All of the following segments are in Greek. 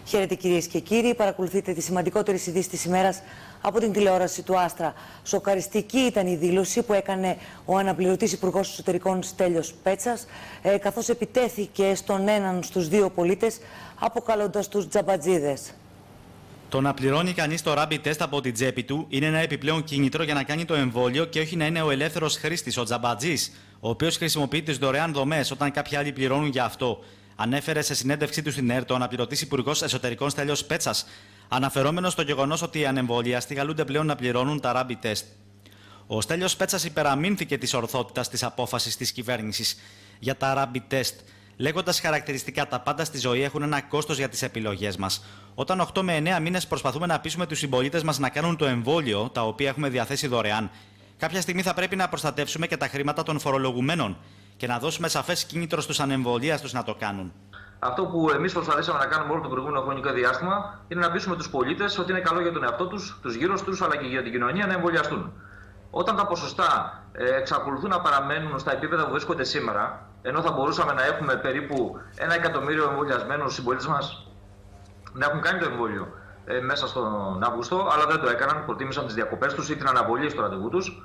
Χαίρετε κυρίες και κύριοι, παρακολουθείτε τις σημαντικότερες ειδήσεις της ημέρας από την τηλεόραση του Άστρα. Σοκαριστική ήταν η δήλωση που έκανε ο αναπληρωτής Υπουργός Εσωτερικών Στέλιος Πέτσας, καθώς επιτέθηκε στον έναν στους δύο πολίτες, αποκαλώντας τους τζαμπατζίδες. Το να πληρώνει κανείς το rapid test από την τσέπη του είναι ένα επιπλέον κίνητρο για να κάνει το εμβόλιο και όχι να είναι ο ελεύθερος χρήστης, ο τζαμπατζής, ο οποίος χρησιμοποιεί τις δωρεάν δομές όταν κάποιοι άλλοι πληρώνουν για αυτό. Ανέφερε σε συνέντευξή του στην ΕΡΤ ο αναπληρωτής Υπουργός Εσωτερικών Στέλιος Πέτσας, αναφερόμενος στο γεγονός ότι οι ανεμβολιαστοί καλούνται πλέον να πληρώνουν τα rapid test. Ο Στέλιος Πέτσας υπεραμείνθηκε της ορθότητας της απόφασης της κυβέρνησης για τα rapid test, λέγοντας χαρακτηριστικά: τα πάντα στη ζωή έχουν ένα κόστος για τις επιλογές μας. Όταν 8 με 9 μήνες προσπαθούμε να πείσουμε τους συμπολίτες μας να κάνουν το εμβόλιο, τα οποία έχουμε διαθέσει δωρεάν, κάποια στιγμή θα πρέπει να προστατεύσουμε και τα χρήματα των φορολογουμένων και να δώσουμε σαφές κίνητρο στους ανεμβολίαστους να το κάνουν. Αυτό που εμείς προσπαθήσαμε να κάνουμε όλο το προηγούμενο χρονικό διάστημα είναι να πείσουμε τους πολίτες ότι είναι καλό για τον εαυτό τους, τους γύρω τους, αλλά και για την κοινωνία να εμβολιαστούν. Όταν τα ποσοστά εξακολουθούν να παραμένουν στα επίπεδα που βρίσκονται σήμερα, ενώ θα μπορούσαμε να έχουμε περίπου 1 εκατομμύριο εμβολιασμένους συμπολίτες μας να έχουν κάνει το εμβόλιο μέσα στον Αύγουστο, αλλά δεν το έκαναν, προτίμησαν τις διακοπές τους ή την αναβολή στο ραντεβού τους,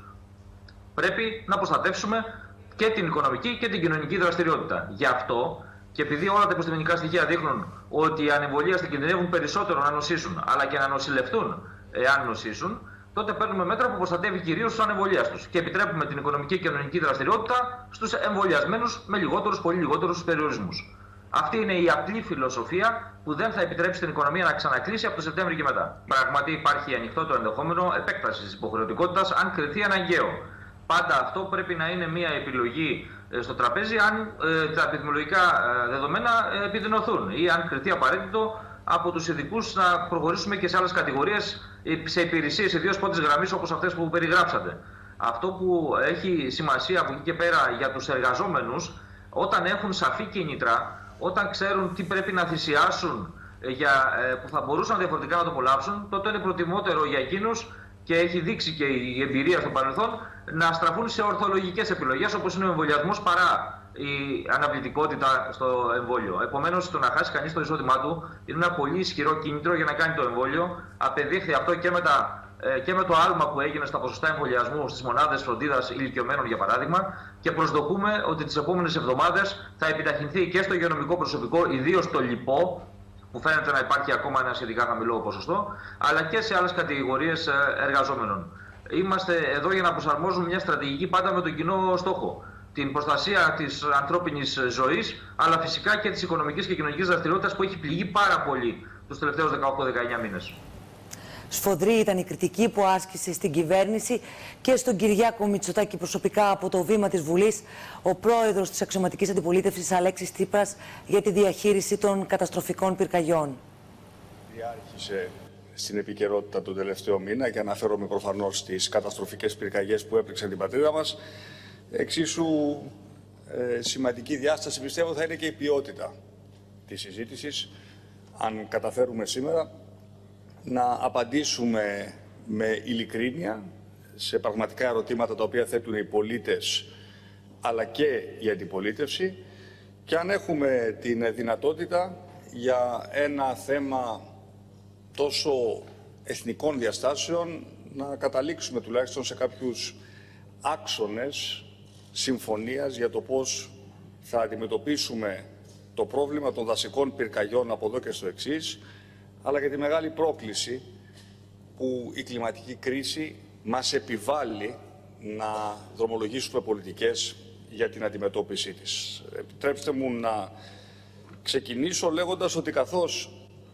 πρέπει να προστατεύσουμε και την οικονομική και την κοινωνική δραστηριότητα. Γι' αυτό, και επειδή όλα τα επιστημονικά στοιχεία δείχνουν ότι οι ανεμβολίαστοι κινδυνεύουν περισσότερο να νοσήσουν, αλλά και να νοσηλευτούν εάν νοσήσουν, τότε παίρνουμε μέτρα που προστατεύει κυρίως τους ανεμβολίαστους και επιτρέπουμε την οικονομική και κοινωνική δραστηριότητα στους εμβολιασμένους με λιγότερους, πολύ λιγότερους περιορισμούς. Αυτή είναι η απλή φιλοσοφία που δεν θα επιτρέψει την οικονομία να ξανακλείσει από το Σεπτέμβριο και μετά. Πραγματικά υπάρχει ανοιχτό το ενδεχόμενο επέκταση της υποχρεωτικότητας αν κριθεί αναγκαίο. Πάντα αυτό πρέπει να είναι μια επιλογή στο τραπέζι αν τα επιδημιολογικά δεδομένα επιδεινωθούν ή αν κριθεί απαραίτητο από τους ειδικούς να προχωρήσουμε και σε άλλες κατηγορίες, σε υπηρεσίες ιδίως πρώτης γραμμής όπως αυτές που περιγράψατε. Αυτό που έχει σημασία από εκεί και πέρα για τους εργαζόμενους, όταν έχουν σαφή κίνητρα, όταν ξέρουν τι πρέπει να θυσιάσουν που θα μπορούσαν διαφορετικά να το απολαύσουν, τότε είναι προτιμότερο για εκείνους, και έχει δείξει και η εμπειρία στο παρελθόν, να στραφούν σε ορθολογικές επιλογές όπως είναι ο εμβολιασμός παρά η αναβλητικότητα στο εμβόλιο. Επομένως, το να χάσει κανείς το εισόδημά του είναι ένα πολύ ισχυρό κίνητρο για να κάνει το εμβόλιο. Απεδείχθη αυτό και με το άλμα που έγινε στα ποσοστά εμβολιασμού στις μονάδες φροντίδας ηλικιωμένων, για παράδειγμα, και προσδοκούμε ότι τις επόμενες εβδομάδες θα επιταχυνθεί και στο υγειονομικό προσωπικό, ιδίως το λοιπό, που φαίνεται να υπάρχει ακόμα ένα σχετικά χαμηλό ποσοστό, αλλά και σε άλλες κατηγορίες εργαζόμενων. Είμαστε εδώ για να προσαρμόζουμε μια στρατηγική πάντα με τον κοινό στόχο. Την προστασία της ανθρώπινης ζωής, αλλά φυσικά και της οικονομικής και κοινωνικής δραστηριότητας που έχει πληγεί πάρα πολύ τους τελευταίους 18-19 μήνες. Σφοδρή ήταν η κριτική που άσκησε στην κυβέρνηση και στον Κυριάκο Μητσοτάκη προσωπικά από το βήμα της Βουλής ο πρόεδρος της αξιωματικής αντιπολίτευσης Αλέξης Τσίπρας για τη διαχείριση των καταστροφικών πυρκαγιών. Άρχισε στην επικαιρότητα τον τελευταίο μήνα και αναφέρομαι προφανώς στις καταστροφικές πυρκαγιές που έπληξαν την πατρίδα μας. Εξίσου σημαντική διάσταση πιστεύω θα είναι και η ποιότητα της συζήτησης, αν καταφέρουμε σήμερα να απαντήσουμε με ειλικρίνεια σε πραγματικά ερωτήματα τα οποία θέτουν οι πολίτες αλλά και η αντιπολίτευση, και αν έχουμε την δυνατότητα για ένα θέμα τόσο εθνικών διαστάσεων να καταλήξουμε τουλάχιστον σε κάποιους άξονες συμφωνίας για το πώς θα αντιμετωπίσουμε το πρόβλημα των δασικών πυρκαγιών από εδώ και στο εξής, αλλά και τη μεγάλη πρόκληση που η κλιματική κρίση μας επιβάλλει να δρομολογήσουμε πολιτικές για την αντιμετώπιση της. Επιτρέψτε μου να ξεκινήσω λέγοντας ότι καθώς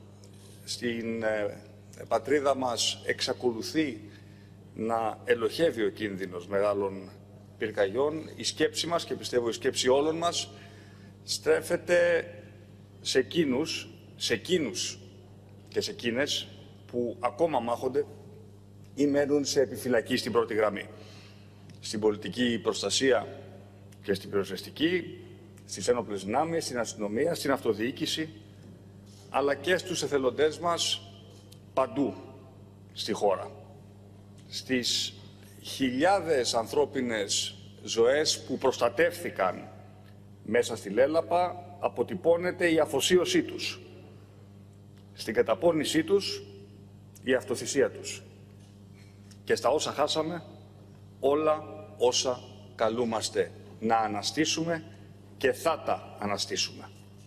στην πατρίδα μας εξακολουθεί να ελοχεύει ο κίνδυνος μεγάλων πυρκαγιών, η σκέψη μας, και πιστεύω η σκέψη όλων μας, στρέφεται σε εκείνους και σε εκείνες που ακόμα μάχονται ή μένουν σε επιφυλακή στην πρώτη γραμμή. Στην πολιτική προστασία και στην πυροσβεστική, στις ένοπλες δυνάμεις, στην αστυνομία, στην αυτοδιοίκηση, αλλά και στους εθελοντές μας παντού στη χώρα. Στις χιλιάδες ανθρώπινες ζωές που προστατεύθηκαν μέσα στη Λέλαπα αποτυπώνεται η αφοσίωσή τους στην καταπώνησή τους η αυτοθυσία τους και στα όσα χάσαμε όλα όσα καλούμαστε να αναστήσουμε και θα τα αναστήσουμε.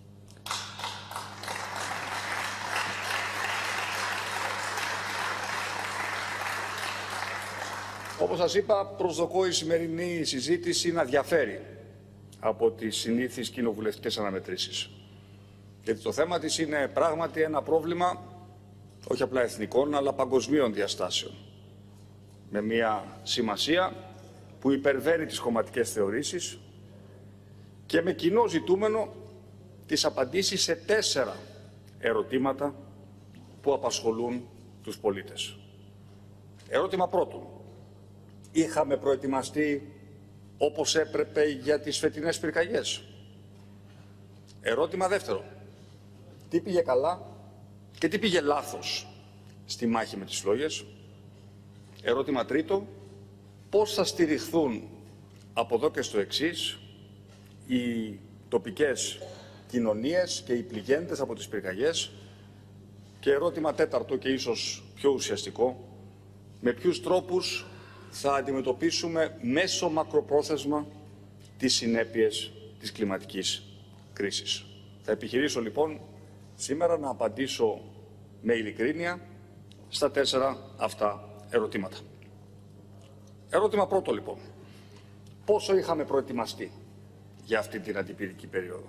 Όπως σας είπα, προσδοκώ η σημερινή συζήτηση να διαφέρει από τις συνήθεις κοινοβουλευτικές αναμετρήσεις. Γιατί το θέμα της είναι πράγματι ένα πρόβλημα όχι απλά εθνικών, αλλά παγκοσμίων διαστάσεων. Με μια σημασία που υπερβαίνει τις κομματικές θεωρήσεις και με κοινό ζητούμενο τις απαντήσεις σε 4 ερωτήματα που απασχολούν τους πολίτες. Ερώτημα πρώτον. Είχαμε προετοιμαστεί όπως έπρεπε για τις φετινές πυρκαγιές? Ερώτημα δεύτερο. Τι πήγε καλά και τι πήγε λάθος στη μάχη με τις φλόγες? Ερώτημα τρίτο. Πώς θα στηριχθούν από εδώ και στο εξής οι τοπικές κοινωνίες και οι πληγέντες από τις πυρκαγιές? Και ερώτημα τέταρτο και ίσως πιο ουσιαστικό. Με ποιους τρόπους θα αντιμετωπίσουμε μέσω μακροπρόθεσμα τις συνέπειες της κλιματικής κρίσης? Θα επιχειρήσω λοιπόν σήμερα να απαντήσω με ειλικρίνεια στα 4 αυτά ερωτήματα. Ερώτημα πρώτο λοιπόν. Πόσο είχαμε προετοιμαστεί για αυτή την αντιπυρική περίοδο?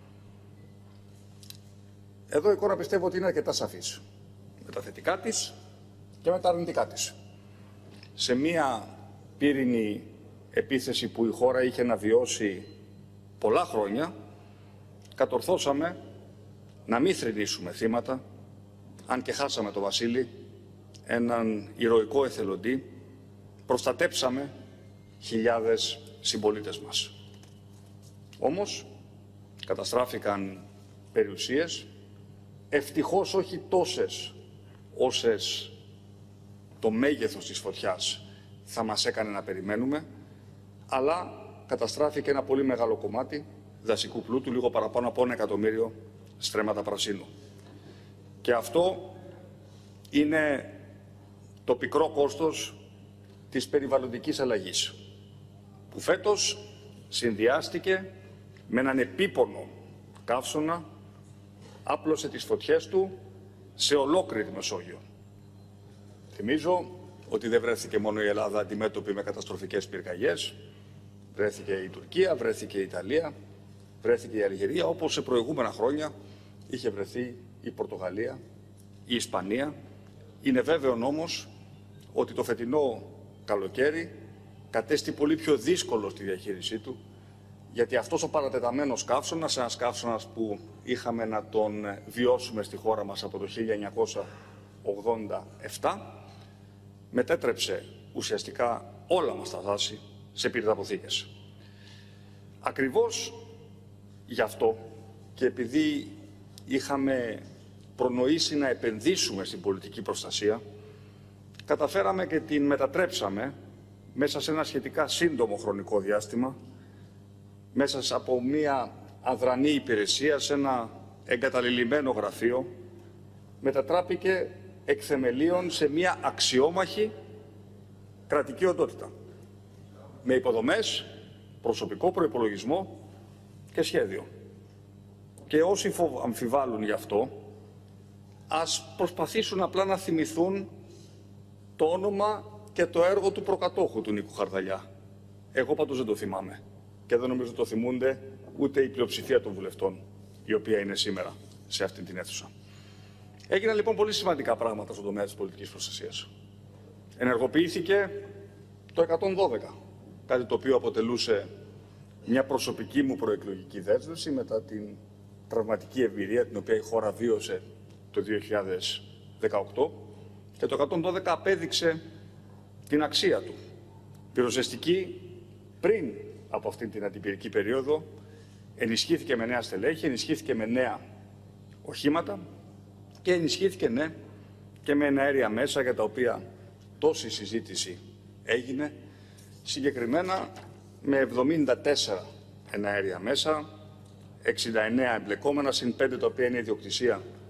Εδώ η εικόνα πιστεύω ότι είναι αρκετά σαφής. Με τα θετικά της και με τα αρνητικά της. Σε μία πύρινη επίθεση που η χώρα είχε να βιώσει πολλά χρόνια, κατορθώσαμε να μην θρηνήσουμε θύματα, αν και χάσαμε τον Βασίλη, έναν ηρωικό εθελοντή, προστατέψαμε χιλιάδες συμπολίτες μας. Όμως, καταστράφηκαν περιουσίες, ευτυχώς όχι τόσες όσες το μέγεθος της φωτιάς θα μας έκανε να περιμένουμε, αλλά καταστράφηκε ένα πολύ μεγάλο κομμάτι δασικού πλούτου, λίγο παραπάνω από 1 εκατομμύριο στρέμματα πρασίνου. Και αυτό είναι το πικρό κόστος της περιβαλλοντικής αλλαγής, που φέτος συνδυάστηκε με έναν επίπονο καύσωνα, άπλωσε τις φωτιές του σε ολόκληρη τη Μεσόγειο. Θυμίζω ότι δεν βρέθηκε μόνο η Ελλάδα αντιμέτωπη με καταστροφικές πυρκαγιές. Βρέθηκε η Τουρκία, βρέθηκε η Ιταλία, βρέθηκε η Αλγερία, όπως σε προηγούμενα χρόνια είχε βρεθεί η Πορτογαλία, η Ισπανία. Είναι βέβαιο όμως ότι το φετινό καλοκαίρι κατέστη πολύ πιο δύσκολο στη διαχείρισή του, γιατί αυτός ο παρατεταμένος καύσωνας, ένας καύσωνας που είχαμε να τον βιώσουμε στη χώρα μας από το 1987, μετέτρεψε ουσιαστικά όλα μας τα δάση σε πυρηναποθήκες. Ακριβώς γι' αυτό και επειδή είχαμε προνοήσει να επενδύσουμε στην πολιτική προστασία, καταφέραμε και την μετατρέψαμε μέσα σε ένα σχετικά σύντομο χρονικό διάστημα, μέσα από μία αδρανή υπηρεσία, σε ένα εγκαταλειμμένο γραφείο, μετατράπηκε εκ θεμελίων σε μία αξιόμαχη κρατική οντότητα, με υποδομές, προσωπικό προϋπολογισμό και σχέδιο. Και όσοι αμφιβάλλουν γι' αυτό, ας προσπαθήσουν απλά να θυμηθούν το όνομα και το έργο του προκατόχου του Νίκου Χαρδαλιά. Εγώ πάντως δεν το θυμάμαι και δεν νομίζω το θυμούνται ούτε η πλειοψηφία των βουλευτών, η οποία είναι σήμερα σε αυτή την αίθουσα. Έγιναν λοιπόν πολύ σημαντικά πράγματα στον τομέα της πολιτικής προστασίας. Ενεργοποιήθηκε το 112, κάτι το οποίο αποτελούσε μια προσωπική μου προεκλογική δέσμευση μετά την τραυματική εμπειρία την οποία η χώρα βίωσε το 2018, και το 112 απέδειξε την αξία του. Πυροσβεστική πριν από αυτή την αντιπυρική περίοδο ενισχύθηκε με νέα στελέχη, ενισχύθηκε με νέα οχήματα και ενισχύθηκε και με εναέρια μέσα, για τα οποία τόση συζήτηση έγινε, συγκεκριμένα με 74 εναέρια μέσα, 69 εμπλεκόμενα, συν 5 τα οποία είναι ιδιοκτησία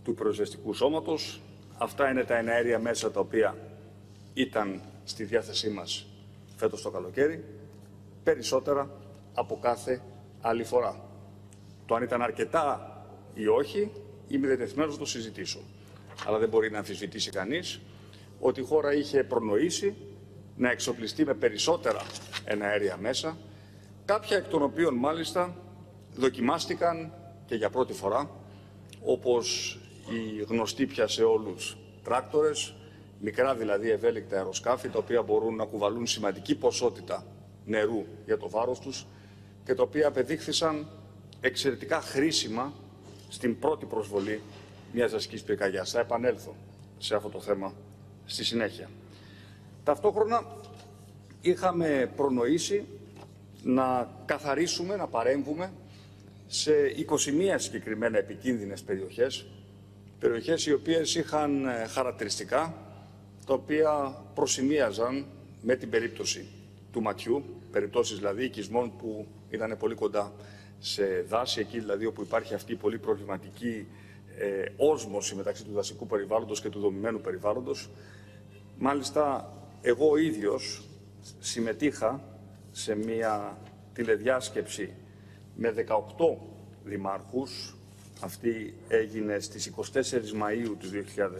του πυροσβεστικού σώματος. Αυτά είναι τα εναέρια μέσα τα οποία ήταν στη διάθεσή μας φέτος το καλοκαίρι, περισσότερα από κάθε άλλη φορά. Το αν ήταν αρκετά ή όχι, είμαι διατεθειμένος να το συζητήσω. Αλλά δεν μπορεί να αμφισβητήσει κανείς ότι η χώρα είχε προνοήσει να εξοπλιστεί με περισσότερα εναέρια μέσα, κάποια εκ των οποίων μάλιστα δοκιμάστηκαν και για πρώτη φορά, όπως οι γνωστοί πια σε όλους τράκτορες, μικρά δηλαδή ευέλικτα αεροσκάφη, τα οποία μπορούν να κουβαλούν σημαντική ποσότητα νερού για το βάρος τους και τα οποία απεδείχθησαν εξαιρετικά χρήσιμα στην πρώτη προσβολή μιας δασικής πυρκαγιάς. Θα επανέλθω σε αυτό το θέμα στη συνέχεια. Ταυτόχρονα είχαμε προνοήσει να καθαρίσουμε, να παρέμβουμε σε 21 συγκεκριμένα επικίνδυνες περιοχές οι οποίες είχαν χαρακτηριστικά τα οποία προσημίαζαν με την περίπτωση του ματιού, περιπτώσεις δηλαδή οικισμών που ήταν πολύ κοντά σε δάση, εκεί δηλαδή όπου υπάρχει αυτή η πολύ προβληματική όσμωση μεταξύ του δασικού περιβάλλοντος και του δομημένου περιβάλλοντος. Μάλιστα, εγώ ο ίδιος συμμετείχα σε μια τηλεδιάσκεψη με 18 δημάρχους. Αυτή έγινε στις 24 Μαΐου του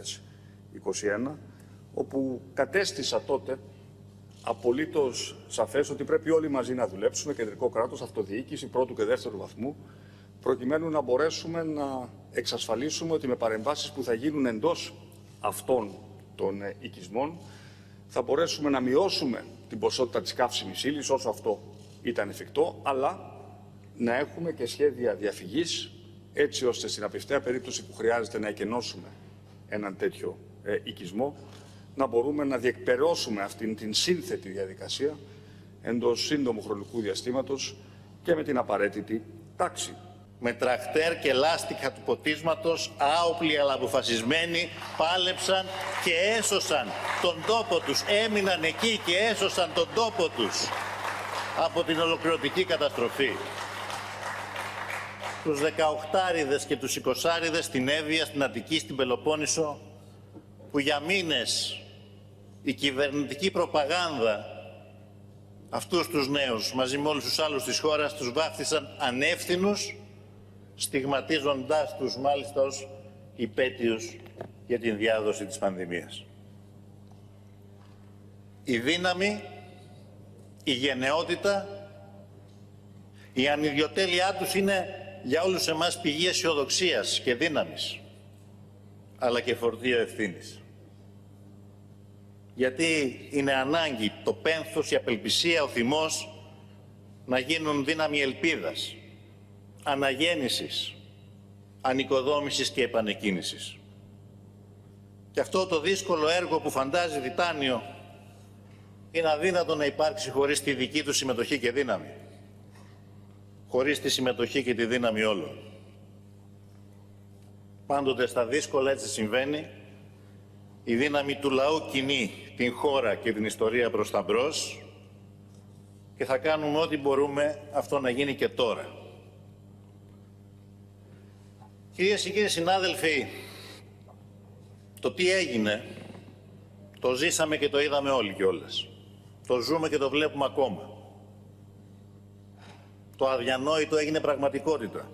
2021, όπου κατέστησα τότε απολύτως σαφές ότι πρέπει όλοι μαζί να δουλέψουμε, κεντρικό κράτος, αυτοδιοίκηση πρώτου και δεύτερου βαθμού, προκειμένου να μπορέσουμε να εξασφαλίσουμε ότι με παρεμβάσεις που θα γίνουν εντός αυτών των οικισμών θα μπορέσουμε να μειώσουμε την ποσότητα της καύσιμης ύλης όσο αυτό ήταν εφικτό, αλλά να έχουμε και σχέδια διαφυγής, έτσι ώστε στην απευθεία περίπτωση που χρειάζεται να εκενώσουμε έναν τέτοιο οικισμό, να μπορούμε να διεκπεραιώσουμε αυτήν την σύνθετη διαδικασία εντός σύντομου χρονικού διαστήματος και με την απαραίτητη τάξη. Με τρακτέρ και λάστιχα του ποτίσματος, άοπλοι αλλά αποφασισμένοι, πάλεψαν και έσωσαν τον τόπο τους. Έμειναν εκεί και έσωσαν τον τόπο τους από την ολοκληρωτική καταστροφή. Τους 18άριδες και τους 20άριδες στην Εύβοια, στην Αττική, στην Πελοπόννησο, που για μήνες η κυβερνητική προπαγάνδα αυτούς τους νέους, μαζί με όλους τους άλλους της χώρας, τους βάφτισαν ανεύθυνους, στιγματίζοντάς τους μάλιστα ως υπέτειους για την διάδοση της πανδημίας. Η δύναμη, η γενναιότητα, η ανιδιοτέλειά τους είναι για όλους εμάς πηγή αισιοδοξίας και δύναμης, αλλά και φορτίο ευθύνης. Γιατί είναι ανάγκη το πένθος, η απελπισία, ο θυμός να γίνουν δύναμη ελπίδας, αναγέννησης, ανοικοδόμησης και επανεκκίνησης. Και αυτό το δύσκολο έργο που φαντάζει τιτάνιο είναι αδύνατο να υπάρξει χωρίς τη δική του συμμετοχή και δύναμη. Χωρίς τη συμμετοχή και τη δύναμη όλων. Πάντοτε στα δύσκολα έτσι συμβαίνει. Η δύναμη του λαού κινεί την χώρα και την ιστορία προς τα μπρος και θα κάνουμε ό,τι μπορούμε αυτό να γίνει και τώρα. Κυρίες και κύριοι συνάδελφοι, το τι έγινε το ζήσαμε και το είδαμε όλοι κιόλας. Το ζούμε και το βλέπουμε ακόμα. Το αδιανόητο έγινε πραγματικότητα.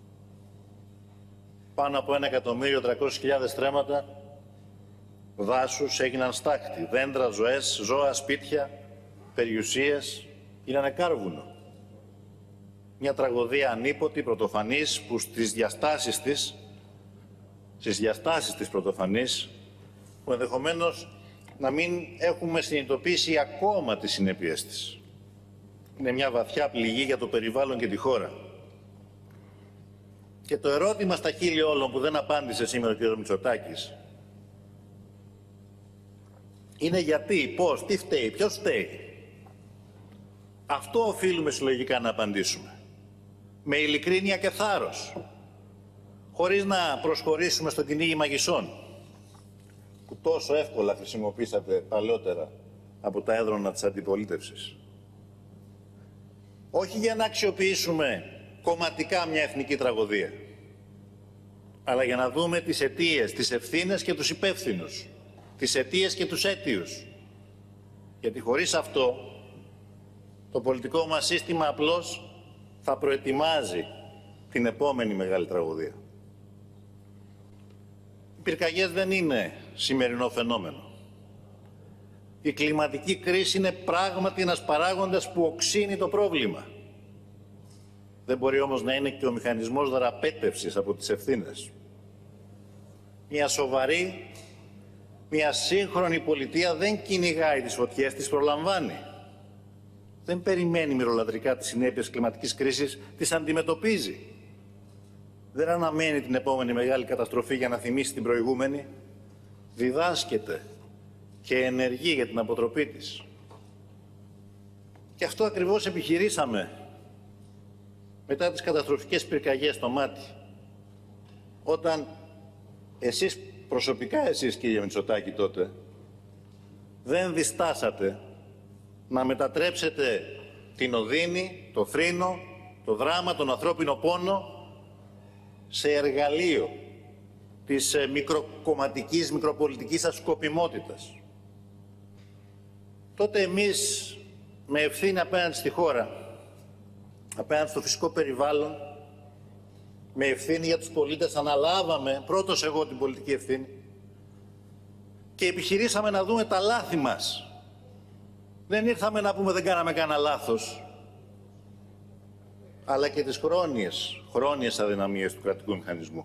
Πάνω από 1.300.000 στρέμματα δάσους έγιναν στάχτη. Δέντρα, ζωές, ζώα, σπίτια, περιουσίες γίνανε κάρβουνο. Μια τραγωδία ανίποτη, πρωτοφανής, που στις διαστάσεις της πρωτοφανής, που ενδεχομένως να μην έχουμε συνειδητοποιήσει ακόμα τις συνέπειες της. Είναι μια βαθιά πληγή για το περιβάλλον και τη χώρα. Και το ερώτημα στα χείλη όλων που δεν απάντησε σήμερα ο κ. Μητσοτάκης είναι γιατί, πώς, τι φταίει, ποιος φταίει. Αυτό οφείλουμε συλλογικά να απαντήσουμε. Με ειλικρίνεια και θάρρος. Χωρίς να προσχωρήσουμε στο κυνήγι μαγισσών που τόσο εύκολα χρησιμοποίησατε παλαιότερα από τα έδρανα της αντιπολίτευσης. Όχι για να αξιοποιήσουμε κομματικά μια εθνική τραγωδία. αλλά για να δούμε τις αιτίες, τις ευθύνες και τους υπεύθυνους, τις αιτίες και τους αίτιους. Γιατί χωρίς αυτό, το πολιτικό μας σύστημα απλώς θα προετοιμάζει την επόμενη μεγάλη τραγωδία. Οι πυρκαγιές δεν είναι σημερινό φαινόμενο. Η κλιματική κρίση είναι πράγματι ένας παράγοντας που οξύνει το πρόβλημα. Δεν μπορεί όμως να είναι και ο μηχανισμός δραπέτευσης από τις ευθύνες. Μια σοβαρή, μια σύγχρονη πολιτεία δεν κυνηγάει τις φωτιές, τις προλαμβάνει. Δεν περιμένει μυρολατρικά τις συνέπειες κλιματικής κρίσης, τις αντιμετωπίζει. Δεν αναμένει την επόμενη μεγάλη καταστροφή για να θυμίσει την προηγούμενη. Διδάσκεται και ενεργεί για την αποτροπή της. Και αυτό ακριβώς επιχειρήσαμε μετά τις καταστροφικές πυρκαγιές στο Μάτι. Όταν εσείς, προσωπικά εσείς κύριε Μητσοτάκη τότε, δεν διστάσατε να μετατρέψετε την οδύνη, το θρήνο, το δράμα, τον ανθρώπινο πόνο σε εργαλείο της μικροκομματικής, μικροπολιτικής σας σκοπιμότητας. Τότε εμείς με ευθύνη απέναντι στη χώρα, απέναντι στο φυσικό περιβάλλον, με ευθύνη για τους πολίτες, αναλάβαμε πρώτος εγώ την πολιτική ευθύνη και επιχειρήσαμε να δούμε τα λάθη μας. Δεν ήρθαμε να πούμε δεν κάναμε κανένα λάθος, αλλά και τις χρόνιες αδυναμίες του κρατικού μηχανισμού.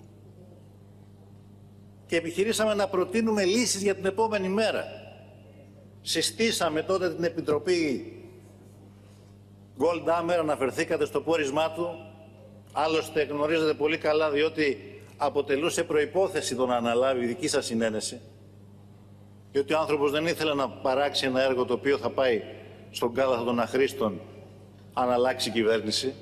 Και επιχειρήσαμε να προτείνουμε λύσεις για την επόμενη μέρα. Συστήσαμε τότε την Επιτροπή Goldhammer, αναφερθήκατε στο πόρισμά του, άλλωστε γνωρίζετε πολύ καλά διότι αποτελούσε προϋπόθεση το να αναλάβει η δική σας συνένεση, διότι ο άνθρωπος δεν ήθελε να παράξει ένα έργο το οποίο θα πάει στον κάλαθο των αχρήστων αν αλλάξει η κυβέρνηση.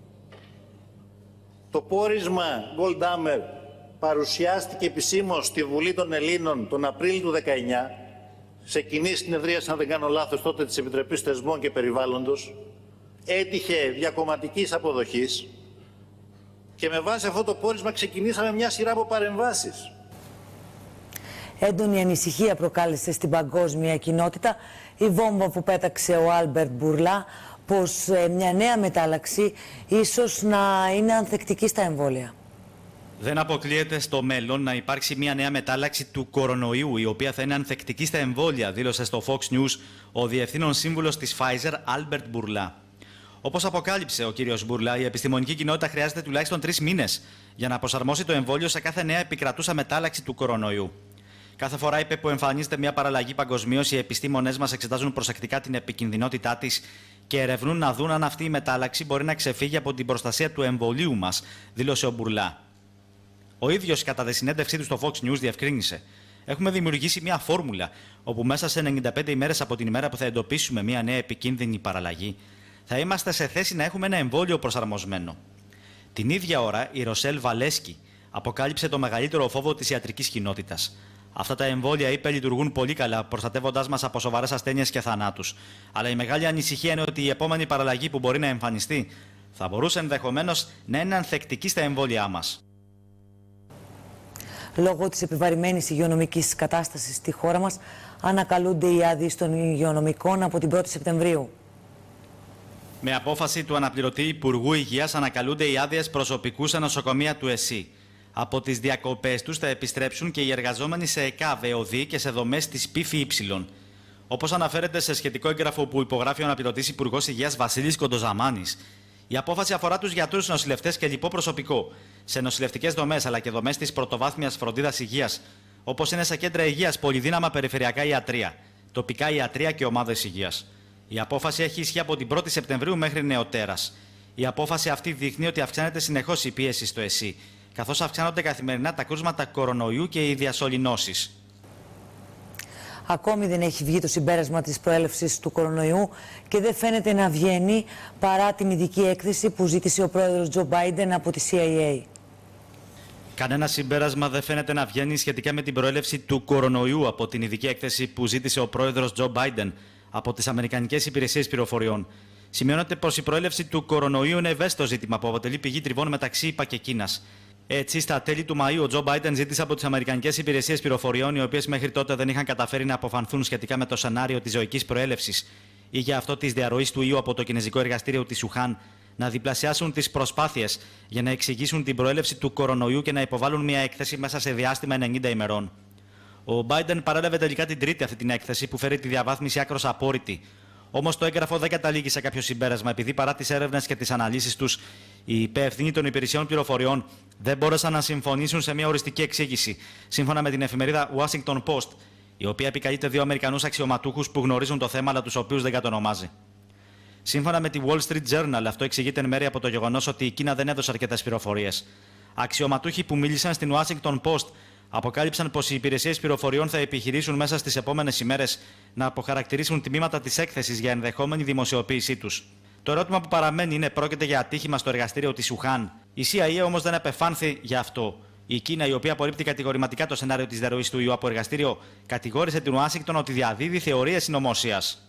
Το πόρισμα Goldhammer παρουσιάστηκε επισήμως στη Βουλή των Ελλήνων τον Απρίλιο του 19, σε κοινή συνεδρίαση, αν δεν κάνω λάθος, τότε της Επιτροπής Θεσμών και Περιβάλλοντος, έτυχε διακομματικής αποδοχής και με βάση αυτό το πόρισμα ξεκινήσαμε μια σειρά από παρεμβάσεις. Έντονη ανησυχία προκάλεσε στην παγκόσμια κοινότητα η βόμβα που πέταξε ο Άλμπερτ Μπουρλά, πως μια νέα μετάλλαξη ίσως να είναι ανθεκτική στα εμβόλια. Δεν αποκλείεται στο μέλλον να υπάρξει μια νέα μετάλλαξη του κορονοϊού, η οποία θα είναι ανθεκτική στα εμβόλια, δήλωσε στο Fox News ο διευθύνων σύμβουλος της Pfizer, Άλμπερτ Μπουρλά. Όπως αποκάλυψε ο κύριος Μπουρλά, η επιστημονική κοινότητα χρειάζεται τουλάχιστον 3 μήνες για να προσαρμόσει το εμβόλιο σε κάθε νέα επικρατούσα μετάλλαξη του κορονοϊού. Κάθε φορά, είπε, που εμφανίζεται μια παραλλαγή παγκοσμίως, οι επιστήμονες μας εξετάζουν προσεκτικά την επικινδυνότητά της και ερευνούν να δουν αν αυτή η μετάλλαξη μπορεί να ξεφύγει από την προστασία του εμβολίου μας, δήλωσε ο Μπουρλά. Ο ίδιος, κατά τη συνέντευξή του στο Fox News, διευκρίνησε: έχουμε δημιουργήσει μια φόρμουλα όπου μέσα σε 95 ημέρες από την ημέρα που θα εντοπίσουμε μια νέα επικίνδυνη παραλλαγή, θα είμαστε σε θέση να έχουμε ένα εμβόλιο προσαρμοσμένο. Την ίδια ώρα, η Ροσέλ Βαλέσκι αποκάλυψε το μεγαλύτερο φόβο της ιατρικής κοινότητας. Αυτά τα εμβόλια, είπε, λειτουργούν πολύ καλά, προστατεύοντάς μας από σοβαρές ασθένειες και θανάτους. Αλλά η μεγάλη ανησυχία είναι ότι η επόμενη παραλλαγή που μπορεί να εμφανιστεί θα μπορούσε ενδεχομένως να είναι ανθεκτική στα εμβόλια μας. Λόγω της επιβαρημένης υγειονομικής κατάστασης στη χώρα μας, ανακαλούνται οι άδειες των υγειονομικών από την 1η Σεπτεμβρίου. Με απόφαση του αναπληρωτή Υπουργού Υγείας, ανακαλούνται οι άδειες προσωπικού σε νοσοκομεία του ΕΣΥ. Από τις διακοπές τους θα επιστρέψουν και οι εργαζόμενοι σε ΕΚΑΒ, ΕΟΔΗ και σε δομές της ΠΥΦΥ. Όπως αναφέρεται σε σχετικό έγγραφο που υπογράφει ο αναπληρωτής Υπουργός Υγείας Βασίλης Κοντοζαμάνης, η απόφαση αφορά τους γιατρούς, νοσηλευτές και λοιπό προσωπικό σε νοσηλευτικές δομές αλλά και δομές της πρωτοβάθμιας φροντίδας υγείας, όπως είναι σε κέντρα υγείας, πολυδύναμα περιφερειακά ιατρεία, τοπικά ιατρεία και ομάδες υγείας. Η απόφαση έχει ισχύ από την 1η Σεπτεμβρίου μέχρι νεοτέρας. Η απόφαση αυτή δείχνει ότι αυξάνεται συνεχώς η πίεση στο ΕΣΥ, καθώς αυξάνονται καθημερινά τα κρούσματα κορονοϊού και οι διασωληνώσεις. Ακόμη δεν έχει βγει το συμπέρασμα της προέλευσης του κορονοϊού και δεν φαίνεται να βγαίνει παρά την ειδική έκθεση που ζήτησε ο πρόεδρος Τζο Μπάιντεν από τη CIA. Κανένα συμπέρασμα δεν φαίνεται να βγαίνει σχετικά με την προέλευση του κορονοϊού από την ειδική έκθεση που ζήτησε ο πρόεδρος Τζο Μπάιντεν από τις Αμερικανικές Υπηρεσίες Πληροφοριών. Σημειώνεται πως η προέλευση του κορονοϊού είναι ευαίσθητο ζήτημα που αποτελεί πηγή τριβών μεταξύ ΗΠΑ και Κίνας. Έτσι, στα τέλη του Μαΐου, ο Τζο Μπάιντεν ζήτησε από τις Αμερικανικές Υπηρεσίες Πληροφοριών, οι οποίες μέχρι τότε δεν είχαν καταφέρει να αποφανθούν σχετικά με το σενάριο της ζωικής προέλευσης ή για αυτό της διαρροής του ιού από το κινεζικό εργαστήριο της Ουχάν, να διπλασιάσουν τις προσπάθειες για να εξηγήσουν την προέλευση του κορονοϊού και να υποβάλουν μια έκθεση μέσα σε διάστημα 90 ημερών. Ο Μπάιντεν παρέλαβε τελικά την τρίτη αυτή την έκθεση που φέρει τη διαβάθμιση άκρως απόρριτη. Όμως το έγγραφο δεν καταλήγει σε κάποιο συμπέρασμα, επειδή παρά τις έρευνες και τις αναλύσεις τους, οι υπεύθυνοι των υπηρεσιών πληροφοριών δεν μπόρεσαν να συμφωνήσουν σε μια οριστική εξήγηση, σύμφωνα με την εφημερίδα Washington Post, η οποία επικαλείται 2 Αμερικανούς αξιωματούχους που γνωρίζουν το θέμα, αλλά τους οποίους δεν κατονομάζει. Σύμφωνα με τη Wall Street Journal, αυτό εξηγείται εν μέρει από το γεγονός ότι η Κίνα δεν έδωσε αρκετές πληροφορίες. Αξιωματούχοι που μίλησαν στην Washington Post αποκάλυψαν πως οι υπηρεσίες πληροφοριών θα επιχειρήσουν μέσα στις επόμενες ημέρες να αποχαρακτηρίσουν τμήματα της έκθεσης για ενδεχόμενη δημοσιοποίησή τους. Το ερώτημα που παραμένει είναι: πρόκειται για ατύχημα στο εργαστήριο της Ουχάν? Η CIA όμως δεν επεφάνθη γι' αυτό. Η Κίνα, η οποία απορρίπτει κατηγορηματικά το σενάριο της διαρροής του ιού από εργαστήριο, κατηγόρησε την Ουάσιγκτον ότι διαδίδει θεωρίες συνωμοσίας.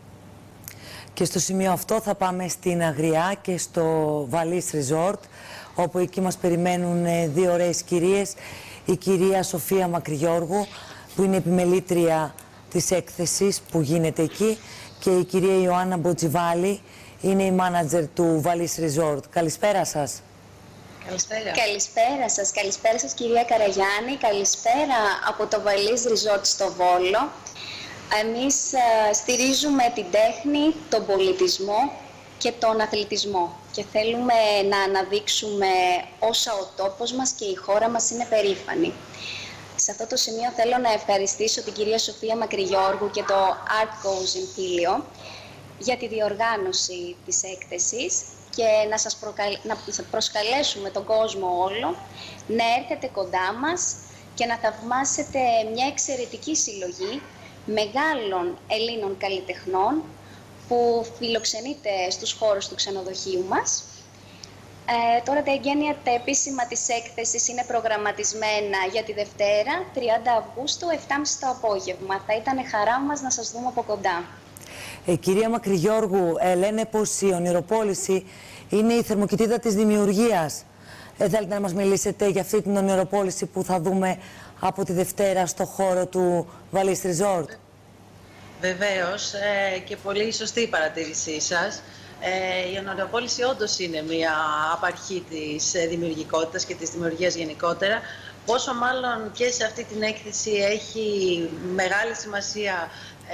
Και στο σημείο αυτό θα πάμε στην Αγριά και στο Vallis Resort, όπου εκεί μας περιμένουν 2 ωραίες κυρίες. Η κυρία Σοφία Μακρυγιώργου, που είναι επιμελήτρια της έκθεσης που γίνεται εκεί, και η κυρία Ιωάννα Μποτζιβάλη, είναι η μάνατζερ του Vallis Resort. Καλησπέρα σας. Καλησπέρα. Καλησπέρα σας. Καλησπέρα σας, κυρία Καραγιάννη. Καλησπέρα από το Vallis Resort στο Βόλο. Εμείς στηρίζουμε την τέχνη, τον πολιτισμό και τον αθλητισμό και θέλουμε να αναδείξουμε όσα ο τόπος μας και η χώρα μας είναι περήφανη. Σε αυτό το σημείο θέλω να ευχαριστήσω την κυρία Σοφία Μακρυγιώργου και το Art Goes Empilio για τη διοργάνωση της έκθεσης και να προσκαλέσουμε τον κόσμο όλο να έρχεται κοντά μας και να θαυμάσετε μια εξαιρετική συλλογή μεγάλων Ελλήνων καλλιτεχνών που φιλοξενείται στους χώρους του ξενοδοχείου μας. Τώρα τα εγγένεια, τα επίσημα της έκθεσης είναι προγραμματισμένα για τη Δευτέρα, 30 Αυγούστου, 7.30 το απόγευμα. Θα ήταν χαρά μας να σας δούμε από κοντά. Κυρία Μακρυγιώργου, λένε πως η ονειροπόληση είναι η θερμοκοιτίδα της δημιουργίας. Θέλετε να μας μιλήσετε για αυτή την ονειροπόληση που θα δούμε από τη Δευτέρα στο χώρο του Vallis Resort? Βεβαίως, και πολύ σωστή η παρατήρησή σας. Η ονειροπόληση όντως είναι μια απαρχή της δημιουργικότητας και της δημιουργίας γενικότερα. Πόσο μάλλον και σε αυτή την έκθεση έχει μεγάλη σημασία,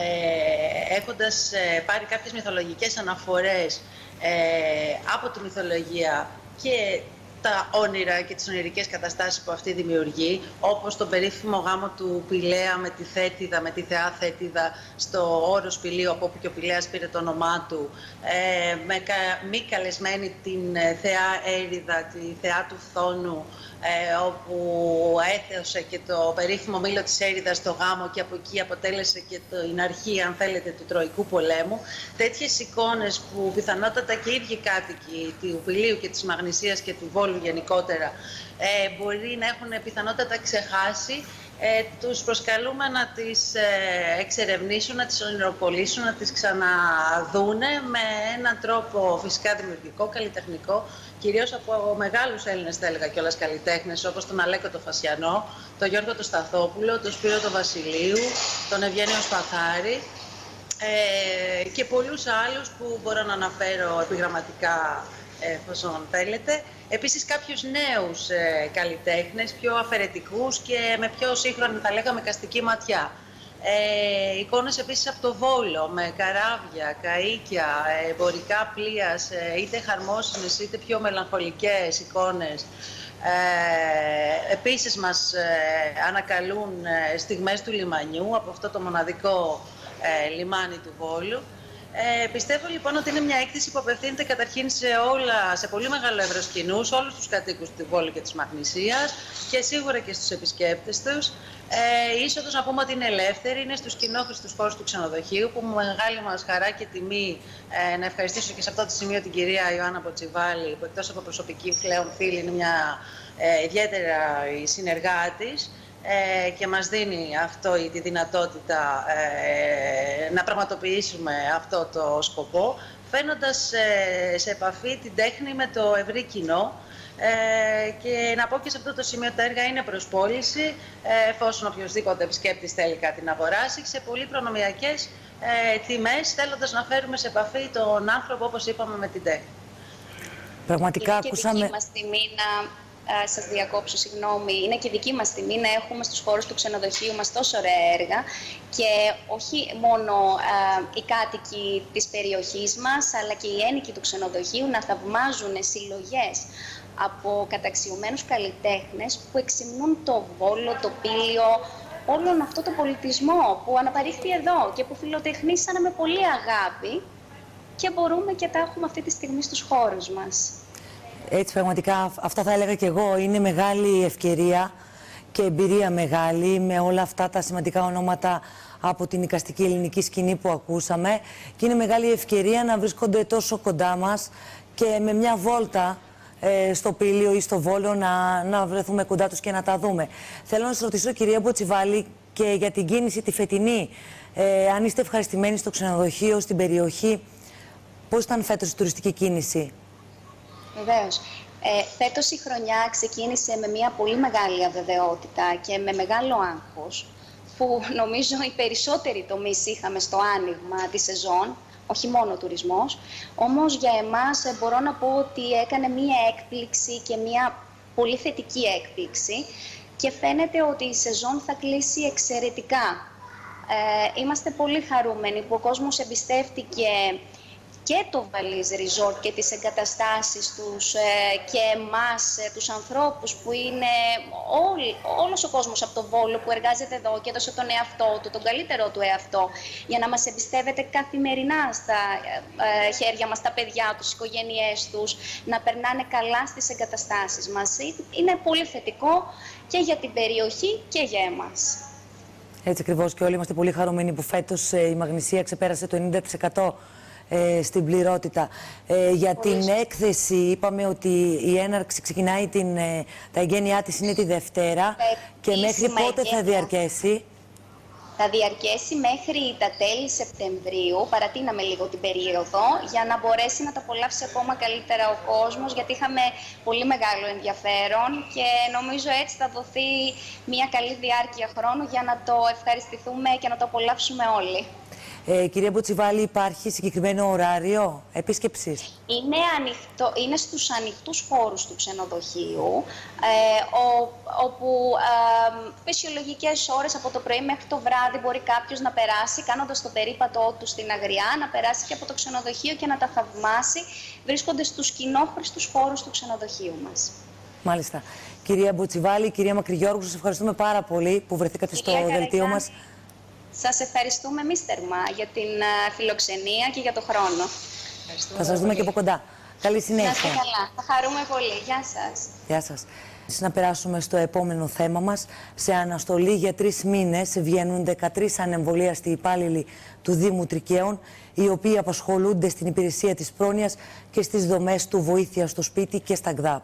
έχοντας πάρει κάποιες μυθολογικές αναφορές από τη μυθολογία και τα όνειρα και τις ονειρικές καταστάσεις που αυτή δημιουργεί, όπως τον περίφημο γάμο του Πηλαία με τη Θέτιδα, με τη θεά Θέτιδα στο όρος Πηλίου, από όπου και ο Πηλέας πήρε το όνομά του, με μη καλεσμένη την θεά Έριδα, τη θεά του Φθόνου, όπου έθεωσε και το περίφημο μήλο της Έριδας στο γάμο και από εκεί αποτέλεσε και την αρχή, αν θέλετε, του Τροϊκού πολέμου. Τέτοιες εικόνες που πιθανότατα και οι ίδιοι κάτοικοι του Πηλίου και της Μαγνησίας και του Βόλου γενικότερα μπορεί να έχουν πιθανότατα ξεχάσει, τους προσκαλούμε να τις εξερευνήσουν, να τις ονειροπολίσουν, να τις ξαναδούνε με έναν τρόπο φυσικά δημιουργικό, καλλιτεχνικό, κυρίως από μεγάλους Έλληνες, θα έλεγα κιόλας, καλλιτέχνες, όπως τον Αλέκο το Φασιανό, τον Γιώργο το Σταθόπουλο, τον Σπύρο το Βασιλείου, τον Ευγένιο Σπαθάρη και πολλούς άλλους που μπορώ να αναφέρω επιγραμματικά, εφόσον θέλετε. Επίσης κάποιους νέους καλλιτέχνες, πιο αφαιρετικούς και με πιο σύγχρονη, θα λέγαμε, καστική ματιά. Εικόνες επίσης από το Βόλο, με καράβια, καΐκια, εμπορικά πλοία, είτε χαρμόσυνες είτε πιο μελαγχολικές εικόνες. Επίσης μας ανακαλούν στιγμές του λιμανιού, από αυτό το μοναδικό λιμάνι του Βόλου. Πιστεύω λοιπόν ότι είναι μια έκθεση που απευθύνεται καταρχήν σε πολύ μεγάλο εύρος κοινού, σε όλους τους κατοίκους του Βόλου και της Μαγνησίας και σίγουρα και στους επισκέπτες τους. Η είσοδος, να πούμε ότι είναι ελεύθερη, είναι στους κοινόχρηστους χώρους του ξενοδοχείου, που με μεγάλη μας χαρά και τιμή να ευχαριστήσω και σε αυτό το σημείο την κυρία Ιωάννα Μποτζιβάλη, που εκτός από προσωπική πλέον φίλη είναι μια ιδιαίτερα συνεργάτης και μας δίνει αυτό τη δυνατότητα να πραγματοποιήσουμε αυτό το σκοπό, φαίνοντας σε επαφή την τέχνη με το ευρύ κοινό Και να πω και σε αυτό το σημείο ότι τα έργα είναι προς πώληση, εφόσον οποιοδήποτε επισκέπτης θέλει κάτι να αγοράσει, σε πολύ προνομιακές τιμές, θέλοντας να φέρουμε σε επαφή τον άνθρωπο, όπως είπαμε, με την τέχνη. Πραγματικά είναι και δική μας τιμή σας διακόψω, συγγνώμη. Είναι και δική μας τιμή να έχουμε στους χώρους του ξενοδοχείου μας τόσο ωραία έργα και όχι μόνο οι κάτοικοι της περιοχής μας, αλλά και οι ένοικοι του ξενοδοχείου να θαυμάζουν συλλογές από καταξιωμένους καλλιτέχνες που εξυμνούν το Βόλο, το Πήλιο, όλον αυτό το πολιτισμό που αναπαρήχθη εδώ και που φιλοτεχνήσανε με πολύ αγάπη και μπορούμε και τα έχουμε αυτή τη στιγμή στους χώρους μας. Έτσι, πραγματικά, αυτά θα έλεγα και εγώ. Είναι μεγάλη ευκαιρία και εμπειρία μεγάλη με όλα αυτά τα σημαντικά ονόματα από την εικαστική ελληνική σκηνή που ακούσαμε. Και είναι μεγάλη ευκαιρία να βρίσκονται τόσο κοντά μας και με μια βόλτα στο Πήλιο ή στο Βόλο να βρεθούμε κοντά τους και να τα δούμε. Θέλω να σας ρωτήσω, κυρία Μποτσιβάλη, και για την κίνηση τη φετινή. Αν είστε ευχαριστημένοι στο ξενοδοχείο, στην περιοχή, πώς ήταν φέτος η τουριστική κίνηση? Βεβαίως. Φέτος η χρονιά ξεκίνησε με μια πολύ μεγάλη αβεβαιότητα και με μεγάλο άγχος, που νομίζω οι περισσότεροι τομείς είχαμε στο άνοιγμα τη σεζόν, όχι μόνο ο τουρισμός. Όμως για εμάς μπορώ να πω ότι έκανε μια έκπληξη και μια πολύ θετική έκπληξη και φαίνεται ότι η σεζόν θα κλείσει εξαιρετικά. Είμαστε πολύ χαρούμενοι που ο κόσμος εμπιστεύτηκε και το Valiz Resort και τις εγκαταστάσεις τους και εμάς, τους ανθρώπους που είναι όλος ο κόσμος από το Βόλο που εργάζεται εδώ και έδωσε τον εαυτό του, τον καλύτερό του εαυτό, για να μας εμπιστεύεται καθημερινά στα χέρια μας, τα παιδιά τους, τις οικογένειές τους, να περνάνε καλά στις εγκαταστάσεις μας. Είναι πολύ θετικό και για την περιοχή και για εμάς. Έτσι ακριβώς, και όλοι είμαστε πολύ χαρούμενοι που φέτος η Μαγνησία ξεπέρασε το 90% στην πληρότητα. Για την έκθεση είπαμε ότι η έναρξη ξεκινάει, τα εγγένειά της είναι τη Δευτέρα και μέχρι πότε θα διαρκέσει? Θα διαρκέσει μέχρι τα τέλη Σεπτεμβρίου, παρατείναμε λίγο την περίοδο, για να μπορέσει να το απολαύσει ακόμα καλύτερα ο κόσμος, γιατί είχαμε πολύ μεγάλο ενδιαφέρον και νομίζω έτσι θα δοθεί μια καλή διάρκεια χρόνου για να το ευχαριστηθούμε και να το απολαύσουμε όλοι. Κυρία Μποτσιβάλη, υπάρχει συγκεκριμένο ωράριο επίσκεψης? Είναι στους ανοιχτούς χώρους του ξενοδοχείου, όπου φυσιολογικές ώρες από το πρωί μέχρι το βράδυ μπορεί κάποιος να περάσει, κάνοντας το περίπατό του στην Αγριά, να περάσει και από το ξενοδοχείο και να τα θαυμάσει, βρίσκονται στους κοινόχρηστους χώρους του ξενοδοχείου μας. Μάλιστα. Κυρία Μποτσιβάλη, κυρία Μακρυγιώργου, σας ευχαριστούμε πάρα πολύ που βρεθήκατε στο δελτίο μας. Σας ευχαριστούμε εμείς θερμά για την φιλοξενία και για το χρόνο. Θα σας δούμε και από κοντά. Καλή συνέχεια. Να είστε καλά. Θα χαρούμε πολύ. Γεια σας. Γεια σας. Να περάσουμε στο επόμενο θέμα μας. Σε αναστολή για 3 μήνες βγαίνουν 13 ανεμβολίαστοι υπάλληλοι του Δήμου Τρικαίων, οι οποίοι απασχολούνται στην υπηρεσία της πρόνοιας και στις δομές του βοήθεια στο σπίτι και στα ΚΔΑΠ.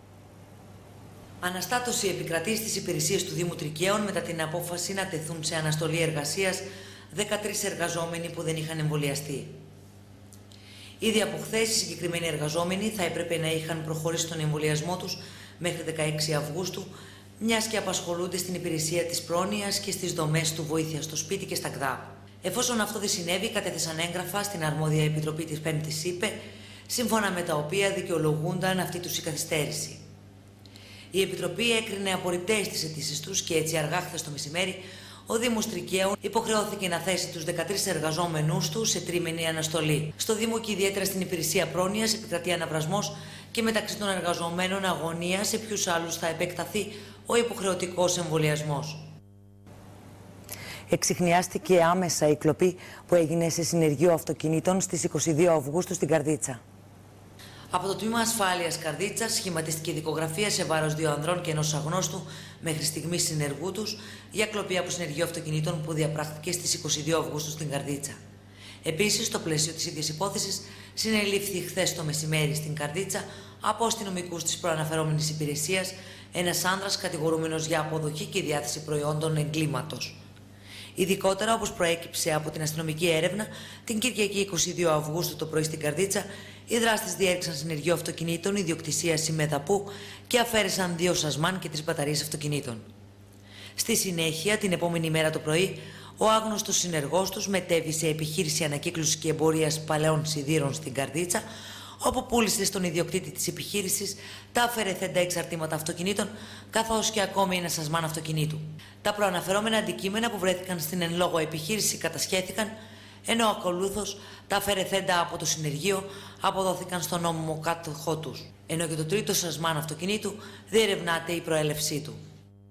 Αναστάτωση επικρατεί στις υπηρεσίες του Δήμου Τρικαίων μετά την απόφαση να τεθούν σε αναστολή εργασίας 13 εργαζόμενοι που δεν είχαν εμβολιαστεί. Ήδη από χθες οι συγκεκριμένοι εργαζόμενοι θα έπρεπε να είχαν προχωρήσει τον εμβολιασμό τους μέχρι 16 Αυγούστου, μιας και απασχολούνται στην υπηρεσία της πρόνοιας και στις δομές του βοήθεια στο σπίτι και στα ΚΔΑΠ. Εφόσον αυτό δεν συνέβη, κατέθεσαν έγγραφα στην αρμόδια επιτροπή της 5ης ΥΠΕ, σύμφωνα με τα οποία δικαιολογούνταν αυτή τους η καθυστέρηση. Η Επιτροπή έκρινε απορριπταίες τις αιτήσεις τους και έτσι αργά χθες το μεσημέρι ο Δήμος Τρικαίων υποχρεώθηκε να θέσει τους 13 εργαζόμενούς του σε τρίμηνη αναστολή. Στο Δήμο και ιδιαίτερα στην υπηρεσία πρόνοιας επικρατεί αναβρασμός και μεταξύ των εργαζομένων αγωνία σε ποιους άλλους θα επεκταθεί ο υποχρεωτικός εμβολιασμός. Εξιχνιάστηκε άμεσα η κλοπή που έγινε σε συνεργείο αυτοκινήτων στις 22 Αυγούστου στην Καρδίτσα. Από το τμήμα ασφάλειας Καρδίτσας σχηματίστηκε δικογραφία σε βάρος 2 ανδρών και ενός αγνώστου μέχρι στιγμής συνεργού τους για κλοπή από συνεργείο αυτοκινήτων που διαπράχθηκε στις 22 Αυγούστου στην Καρδίτσα. Επίσης, στο πλαίσιο της ίδιας υπόθεσης, συνελήφθη χθες το μεσημέρι στην Καρδίτσα από αστυνομικούς της προαναφερόμενης υπηρεσίας ένας άνδρας κατηγορούμενος για αποδοχή και διάθεση προϊόντων εγκλήματος. Ειδικότερα, όπως προέκυψε από την αστυνομική έρευνα, την Κυριακή 22 Αυγούστου το πρωί στην Καρδίτσα, Οι δράστες διέριξαν συνεργείο αυτοκινήτων ιδιοκτησίας Ημεδαπού και αφαίρεσαν 2 σασμάν και 3 μπαταρίες αυτοκινήτων. Στη συνέχεια, την επόμενη μέρα το πρωί, ο άγνωστος συνεργός τους μετέβη σε επιχείρηση ανακύκλωσης και εμπορίας παλαιών σιδήρων στην Καρδίτσα, όπου πούλησε στον ιδιοκτήτη της επιχείρησης τα αφαιρεθέντα εξαρτήματα αυτοκινήτων, καθώς και ακόμη ένα σασμάν αυτοκινήτου. Τα προαναφερόμενα αντικείμενα που βρέθηκαν στην εν λόγω επιχείρηση κατασχέθηκαν, ενώ ακολούθως τα αφαιρεθέντα από το συνεργείο αποδόθηκαν στον νόμιμο κάτοχό τους, ενώ και το τρίτο σασμάν αυτοκινήτου διερευνάται η προέλευσή του.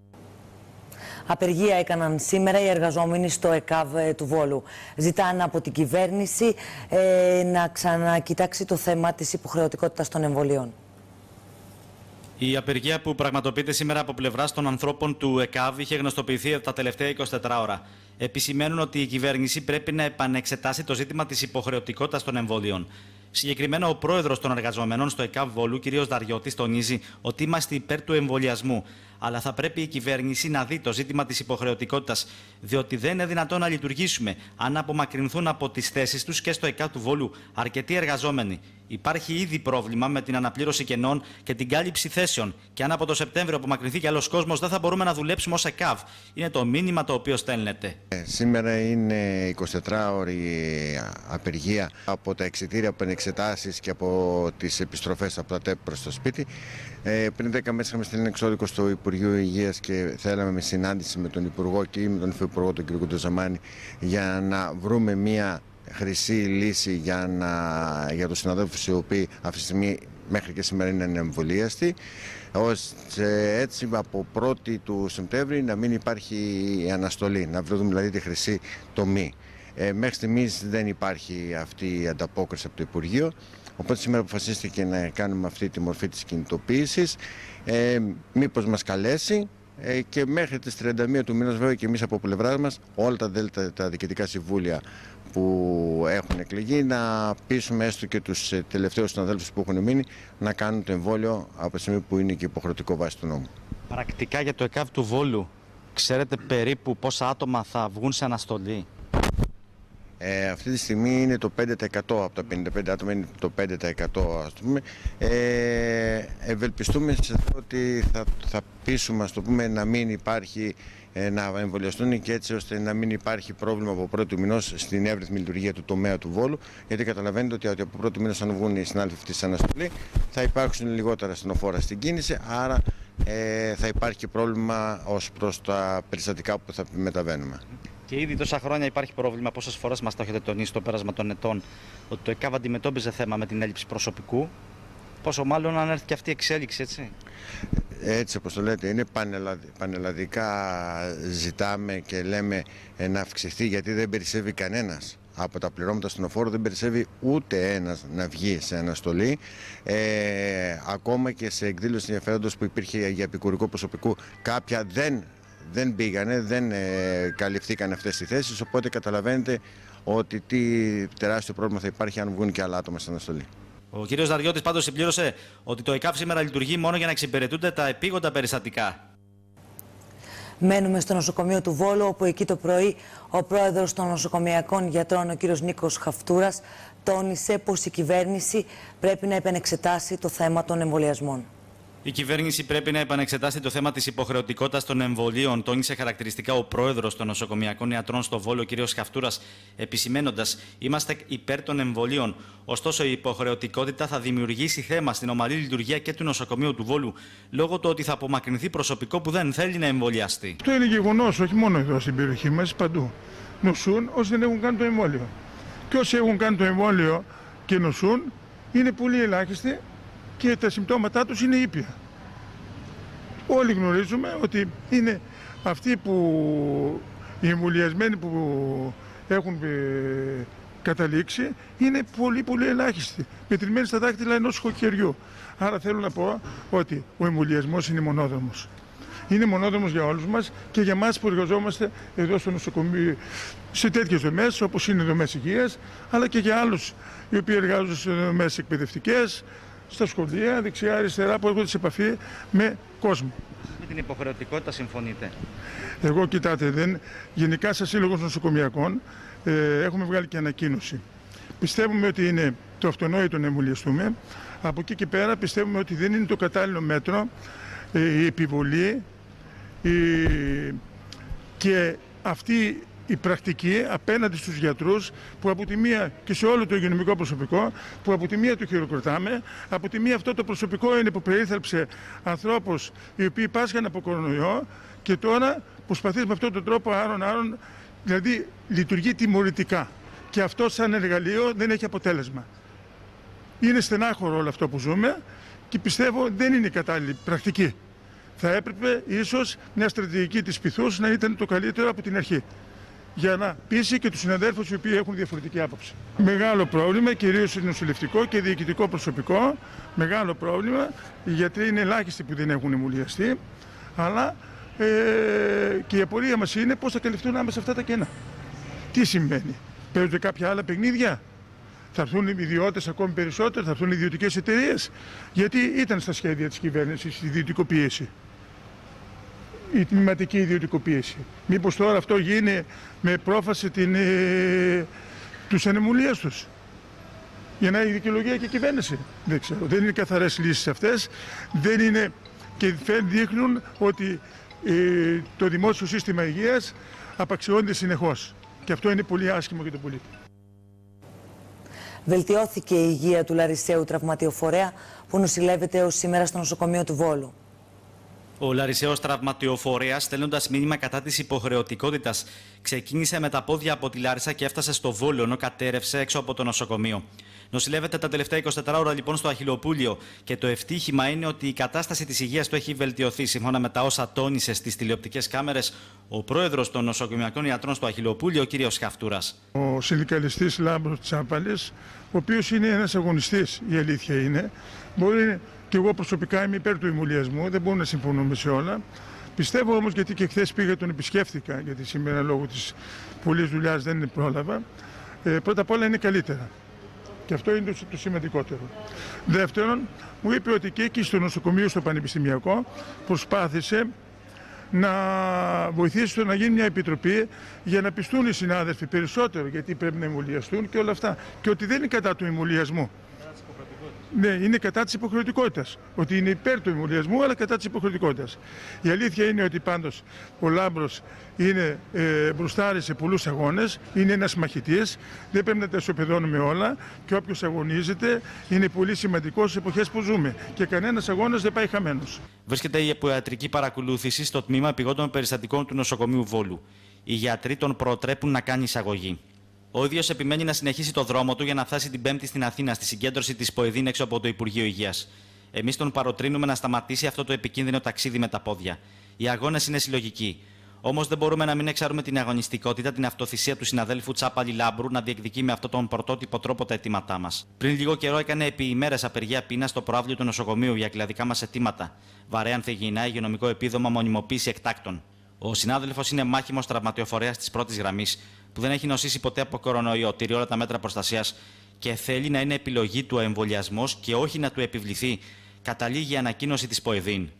Απεργία έκαναν σήμερα οι εργαζόμενοι στο ΕΚΑΒ του Βόλου. Ζητάνε από την κυβέρνηση να ξανακοιτάξει το θέμα της υποχρεωτικότητας των εμβολίων. Η απεργία που πραγματοποιείται σήμερα από πλευράς των ανθρώπων του ΕΚΑΒ είχε γνωστοποιηθεί τα τελευταία 24 ώρα. Επισημαίνουν ότι η κυβέρνηση πρέπει να επανεξετάσει το ζήτημα της υποχρεωτικότητας των εμβολίων. Συγκεκριμένα, ο πρόεδρος των εργαζομένων στο ΕΚΑΒ Βόλου, κ. Δαριώτης, τονίζει ότι είμαστε υπέρ του εμβολιασμού. Αλλά θα πρέπει η κυβέρνηση να δει το ζήτημα της υποχρεωτικότητας, διότι δεν είναι δυνατόν να λειτουργήσουμε αν απομακρυνθούν από τις θέσεις τους και στο ΕΚΑΒ του Βόλου αρκετοί εργαζόμενοι. Υπάρχει ήδη πρόβλημα με την αναπλήρωση κενών και την κάλυψη θέσεων. Και αν από το Σεπτέμβριο απομακρυνθεί κι άλλος κόσμος, δεν θα μπορούμε να δουλέψουμε ως ΕΚΑΒ. Είναι το μήνυμα το οποίο στέλνεται. Σήμερα είναι 24ωρη απεργία από τα εξιτήρια, από εξετάσεις και από τις επιστροφές από τα ΤΕΠ προς το σπίτι. Πριν 10 μέρες είχαμε στείλει εξώδικο στο Υπουργείο Υγείας και θέλαμε με συνάντηση με τον Υπουργό και με τον Υφυπουργό, τον κ. Κουντοζαμάνη, για να βρούμε μια χρυσή λύση για τους συναδέλφους οι οποίοι αυτή τη στιγμή μέχρι και σήμερα είναι ανεμβολίαστοι, ώστε έτσι από 1η του Σεπτέμβρη να μην υπάρχει αναστολή, να βρούμε δηλαδή τη χρυσή τομή. Μέχρι στιγμής δεν υπάρχει αυτή η ανταπόκριση από το Υπουργείο, οπότε σήμερα αποφασίστηκε να κάνουμε αυτή τη μορφή της κινητοποίησης, μήπως μας καλέσει. Και μέχρι τις 31 του μήνας, βέβαια, και εμείς από πλευράς μας, όλα τα διοικητικά συμβούλια που έχουν εκλεγεί, να πείσουμε έστω και τους τελευταίους συναδέλφους που έχουν μείνει να κάνουν το εμβόλιο από τη στιγμή που είναι και υποχρεωτικό βάση του νόμου. Πρακτικά για το ΕΚΑΒ του Βόλου, ξέρετε περίπου πόσα άτομα θα βγουν σε αναστολή? Αυτή τη στιγμή είναι το 5% από τα 55 άτομα, είναι το 5% ας πούμε. Ευελπιστούμε ότι θα πείσουμε, ας το πούμε, να μην υπάρχει, να εμβολιαστούν και έτσι ώστε να μην υπάρχει πρόβλημα από 1η του μηνός στην εύρυθμη λειτουργία του τομέα του Βόλου, γιατί καταλαβαίνετε ότι από 1η του μηνός, αν βγουν οι συνάδελφοι της αναστολή, θα υπάρξουν λιγότερα ασθενοφόρα στην κίνηση, άρα θα υπάρχει και πρόβλημα ως προς τα περιστατικά που θα μεταβαίνουμε. Και ήδη τόσα χρόνια υπάρχει πρόβλημα. Πόσες φορές μας το έχετε τονίσει στο πέρασμα των ετών ότι το ΕΚΑΒ αντιμετώπιζε θέμα με την έλλειψη προσωπικού? Πόσο μάλλον αν έρθει και αυτή η εξέλιξη, έτσι. Έτσι όπως το λέτε, είναι πανελλαδικά, ζητάμε και λέμε να αυξηθεί, γιατί δεν περισσεύει κανένας. Από τα πληρώματα στον οφόρο δεν περισσεύει ούτε ένας να βγει σε αναστολή. Ακόμα και σε εκδήλωση ενδιαφέροντος που υπήρχε για επικουρικό προσωπικού, κάποια δεν πήγανε, δεν καλυφθήκαν αυτές οι θέσεις, οπότε καταλαβαίνετε ότι τι τεράστιο πρόβλημα θα υπάρχει αν βγουν και άλλα άτομα στην αναστολή. Ο κ. Δαριώτης πάντως συμπλήρωσε ότι το ΕΚΑΒ σήμερα λειτουργεί μόνο για να εξυπηρετούνται τα επίγοντα περιστατικά. Μένουμε στο νοσοκομείο του Βόλου, όπου εκεί το πρωί ο πρόεδρος των νοσοκομειακών γιατρών, ο κ. Νίκος Χαυτούρας, τόνισε πως η κυβέρνηση πρέπει να επανεξετάσει το θέμα των εμβολιασμών. Η κυβέρνηση πρέπει να επανεξετάσει το θέμα της υποχρεωτικότητας των εμβολίων, τόνισε χαρακτηριστικά ο πρόεδρος των νοσοκομειακών ιατρών στο Βόλο, κ. Χαυτούρας, επισημένοντας: είμαστε υπέρ των εμβολίων. Ωστόσο, η υποχρεωτικότητα θα δημιουργήσει θέμα στην ομαλή λειτουργία και του νοσοκομείου του Βόλου, λόγω του ότι θα απομακρυνθεί προσωπικό που δεν θέλει να εμβολιαστεί. Αυτό είναι γεγονός, όχι μόνο εδώ στην περιοχή μας, παντού. Νοσούν όσοι δεν έχουν κάνει το εμβόλιο. Και όσοι έχουν κάνει το εμβόλιο και νοσούν, είναι πολύ ελάχιστοι και τα συμπτώματά τους είναι ήπια. Όλοι γνωρίζουμε ότι είναι αυτοί οι εμβολιασμένοι που έχουν καταλήξει είναι πολύ ελάχιστοι, μετρημένοι στα δάχτυλα ενός χοκαιριού. Άρα θέλω να πω ότι ο εμβολιασμός είναι μονόδρομος. Είναι μονόδρομος για όλους μας και για εμάς που εργαζόμαστε εδώ στο νοσοκομείο σε τέτοιες δομές όπως είναι δομές υγείας, αλλά και για άλλους οι οποίοι εργάζονται σε δομές εκπαιδευτικές, στα σχολεία, δεξιά, αριστερά, που έρχονται σε επαφή με κόσμο. Με την υποχρεωτικότητα συμφωνείτε? Εγώ, κοιτάτε, γενικά σαν Σύλλογος Νοσοκομειακών έχουμε βγάλει και ανακοίνωση. Πιστεύουμε ότι είναι το αυτονόητο να εμβολιαστούμε. Από εκεί και πέρα πιστεύουμε ότι δεν είναι το κατάλληλο μέτρο η επιβολή και αυτή η πρακτική απέναντι στους γιατρούς που από τη μία και σε όλο το υγειονομικό προσωπικό που από τη μία το χειροκροτάμε, από τη μία αυτό το προσωπικό είναι που περίθαλψε ανθρώπους οι οποίοι πάσχαν από κορονοϊό και τώρα προσπαθεί με αυτόν τον τρόπο άρον, δηλαδή λειτουργεί τιμωρητικά και αυτό σαν εργαλείο δεν έχει αποτέλεσμα. Είναι στενάχωρο όλο αυτό που ζούμε και πιστεύω δεν είναι κατάλληλη πρακτική. Θα έπρεπε ίσως μια στρατηγική της πυθούς να ήταν το καλύτερο από την αρχή, για να πείσει και τους συναδέλφους οι οποίοι έχουν διαφορετική άποψη. Μεγάλο πρόβλημα, κυρίως νοσηλευτικό και διοικητικό προσωπικό. Μεγάλο πρόβλημα, οι γιατροί είναι ελάχιστοι που δεν έχουν εμβολιαστεί, αλλά και η απορία μας είναι πώς θα καλυφθούν άμεσα αυτά τα κενά. Τι συμβαίνει, παίζονται κάποια άλλα παιχνίδια, θα έρθουν οι ιδιώτες ακόμη περισσότερο, θα έρθουν οι ιδιωτικές εταιρείες, γιατί ήταν στα σχέδια της κυβέρνησης η ιδιωτικοποίηση. Η τμηματική ιδιωτικοποίηση. Μήπως τώρα αυτό γίνει με πρόφαση τους ανεμβολίες τους. Για να έχει δικαιολογία και η κυβέρνηση. Δεν ξέρω. Δεν είναι καθαρές λύσεις αυτές. Δεν είναι και δείχνουν ότι το δημόσιο σύστημα υγείας απαξιώνεται συνεχώς. Και αυτό είναι πολύ άσχημο για τον πολίτη. Βελτιώθηκε η υγεία του Λαρισαίου τραυματιοφορέα που νοσηλεύεται έως σήμερα στο νοσοκομείο του Βόλου. Ο Λαρισαίος τραυματιοφορέας, στέλνοντας μήνυμα κατά της υποχρεωτικότητας, ξεκίνησε με τα πόδια από τη Λάρισα και έφτασε στο Βόλο, ενώ κατέρευσε έξω από το νοσοκομείο. Νοσηλεύεται τα τελευταία 24 ώρα λοιπόν στο Αχιλλοπούλιο και το ευτύχημα είναι ότι η κατάσταση της υγείας του έχει βελτιωθεί, σύμφωνα με τα όσα τόνισε στις τηλεοπτικές κάμερες ο πρόεδρος των νοσοκομιακών ιατρών στο Αχιλλοπούλιο, ο κ. Χαυτούρας. Ο συνδικαλιστής Λάμπρος Τσάπαλης, ο οποίος είναι ένας αγωνιστής, η αλήθεια είναι, μπορεί. Και εγώ προσωπικά είμαι υπέρ του εμβολιασμού, δεν μπορούμε να συμφωνούμε σε όλα. Πιστεύω όμως, γιατί και χθες πήγα τον επισκέφθηκα, γιατί σήμερα λόγω της πολλής δουλειάς δεν πρόλαβα, πρώτα απ' όλα είναι καλύτερα. Και αυτό είναι το σημαντικότερο. Δεύτερον, μου είπε ότι και εκεί στο νοσοκομείο, στο Πανεπιστημιακό, προσπάθησε να βοηθήσει στο να γίνει μια επιτροπή για να πιστούν οι συνάδελφοι περισσότερο γιατί πρέπει να εμβολιαστούν και όλα αυτά. Και ότι δεν είναι κατά του εμβολιασμού. Ναι, είναι κατά της υποχρεωτικότητας. Ότι είναι υπέρ του εμβολιασμού, αλλά κατά της υποχρεωτικότητας. Η αλήθεια είναι ότι πάντως ο Λάμπρος είναι μπροστάρι σε πολλούς αγώνες, είναι ένας μαχητής, δεν πρέπει να τα ισοπεδώνουμε όλα και όποιος αγωνίζεται είναι πολύ σημαντικός στις εποχές που ζούμε. Και κανένας αγώνας δεν πάει χαμένος. Βρίσκεται η ιατρική παρακολούθηση στο τμήμα επιγόντων περιστατικών του νοσοκομείου Βόλου. Οι γιατροί τον προτρέπουν να κάνει εισαγωγή. Ο ίδιος επιμένει να συνεχίσει το δρόμο του για να φτάσει την Πέμπτη στην Αθήνα, στη συγκέντρωση της ΠΟΕΔΗΝ έξω από το Υπουργείο Υγείας. Εμείς τον παροτρύνουμε να σταματήσει αυτό το επικίνδυνο ταξίδι με τα πόδια. Οι αγώνες είναι συλλογικοί. Όμως δεν μπορούμε να μην εξάρουμε την αγωνιστικότητα, την αυτοθυσία του συναδέλφου Τσάπαλη Λάμπρου να διεκδικεί με αυτόν τον πρωτότυπο τρόπο τα αιτήματά μας. Πριν λίγο καιρό έκανε επί ημέρες απεργία πείνας στο προαύλιο του νοσοκομείου για κλαδικά μας αιτήματα. Βαρέα ανθυγιεινά, υγειονομικό επίδομα, μονιμοποίηση εκτάκτων. Ο συνάδελφος είναι μάχημος τραυματιοφορέας της πρώτης γραμμής, που δεν έχει νοσήσει ποτέ από κορονοϊό, τηρεί όλα τα μέτρα προστασίας και θέλει να είναι επιλογή του ο εμβολιασμός και όχι να του επιβληθεί, καταλήγει η ανακοίνωση της ΠΟΕΔΗΝ.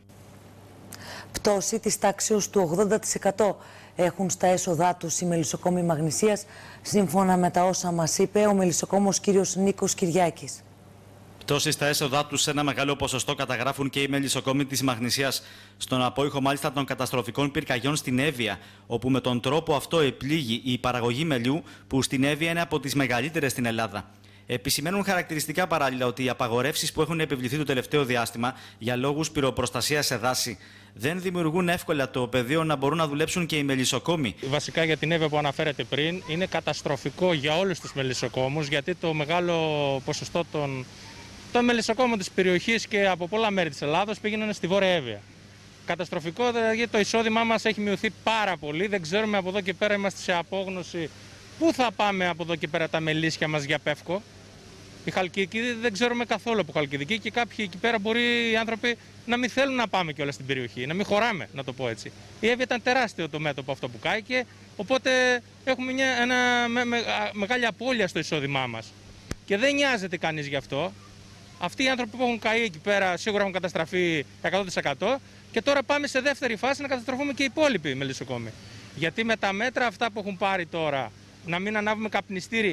Πτώση της τάξεως του 80% έχουν στα έσοδά τους οι μελισσοκόμοι Μαγνησίας, σύμφωνα με τα όσα μας είπε ο μελισσοκόμος κ. Νίκος Κυριάκης. Πτώση στα έσοδά τους σε ένα μεγάλο ποσοστό καταγράφουν και οι μελισσοκόμοι της Μαγνησίας, στον απόϊχο μάλιστα των καταστροφικών πυρκαγιών στην Εύβοια, όπου με τον τρόπο αυτό επλήγει η παραγωγή μελιού, που στην Εύβοια είναι από τις μεγαλύτερες στην Ελλάδα. Επισημαίνουν χαρακτηριστικά παράλληλα ότι οι απαγορεύσεις που έχουν επιβληθεί το τελευταίο διάστημα για λόγους πυροπροστασίας σε δάση δεν δημιουργούν εύκολα το πεδίο να μπορούν να δουλέψουν και οι μελισσοκόμοι. Βασικά για την Εύβοια που αναφέρατε πριν, είναι καταστροφικό για όλους τους μελισσοκόμους, γιατί το μεγάλο ποσοστό των μελισσοκόμων της περιοχής και από πολλά μέρη της Ελλάδος πήγαιναν στη Βόρεια Εύβοια. Καταστροφικό, γιατί το εισόδημά μας έχει μειωθεί πάρα πολύ. Δεν ξέρουμε από εδώ και πέρα, είμαστε σε απόγνωση. Πού θα πάμε από εδώ και πέρα τα μελίσια μας για Πεύκο? Η Χαλκιδική δεν ξέρουμε καθόλου από Χαλκιδική και κάποιοι εκεί πέρα μπορεί οι άνθρωποι να μην θέλουν να πάμε κιόλας στην περιοχή, να μην χωράμε, να το πω έτσι. Η Εύβοια ήταν τεράστιο το μέτωπο αυτό που κάηκε, οπότε έχουμε μεγάλη απώλεια στο εισόδημά μας. Και δεν νοιάζεται κανείς γι' αυτό. Αυτοί οι άνθρωποι που έχουν καεί εκεί πέρα σίγουρα έχουν καταστραφεί 100% και τώρα πάμε σε δεύτερη φάση να καταστροφούμε και οι υπόλοιποι μελισσοκόμοι. Γιατί με τα μέτρα αυτά που έχουν πάρει τώρα, να μην ανάβουμε καπνιστήρι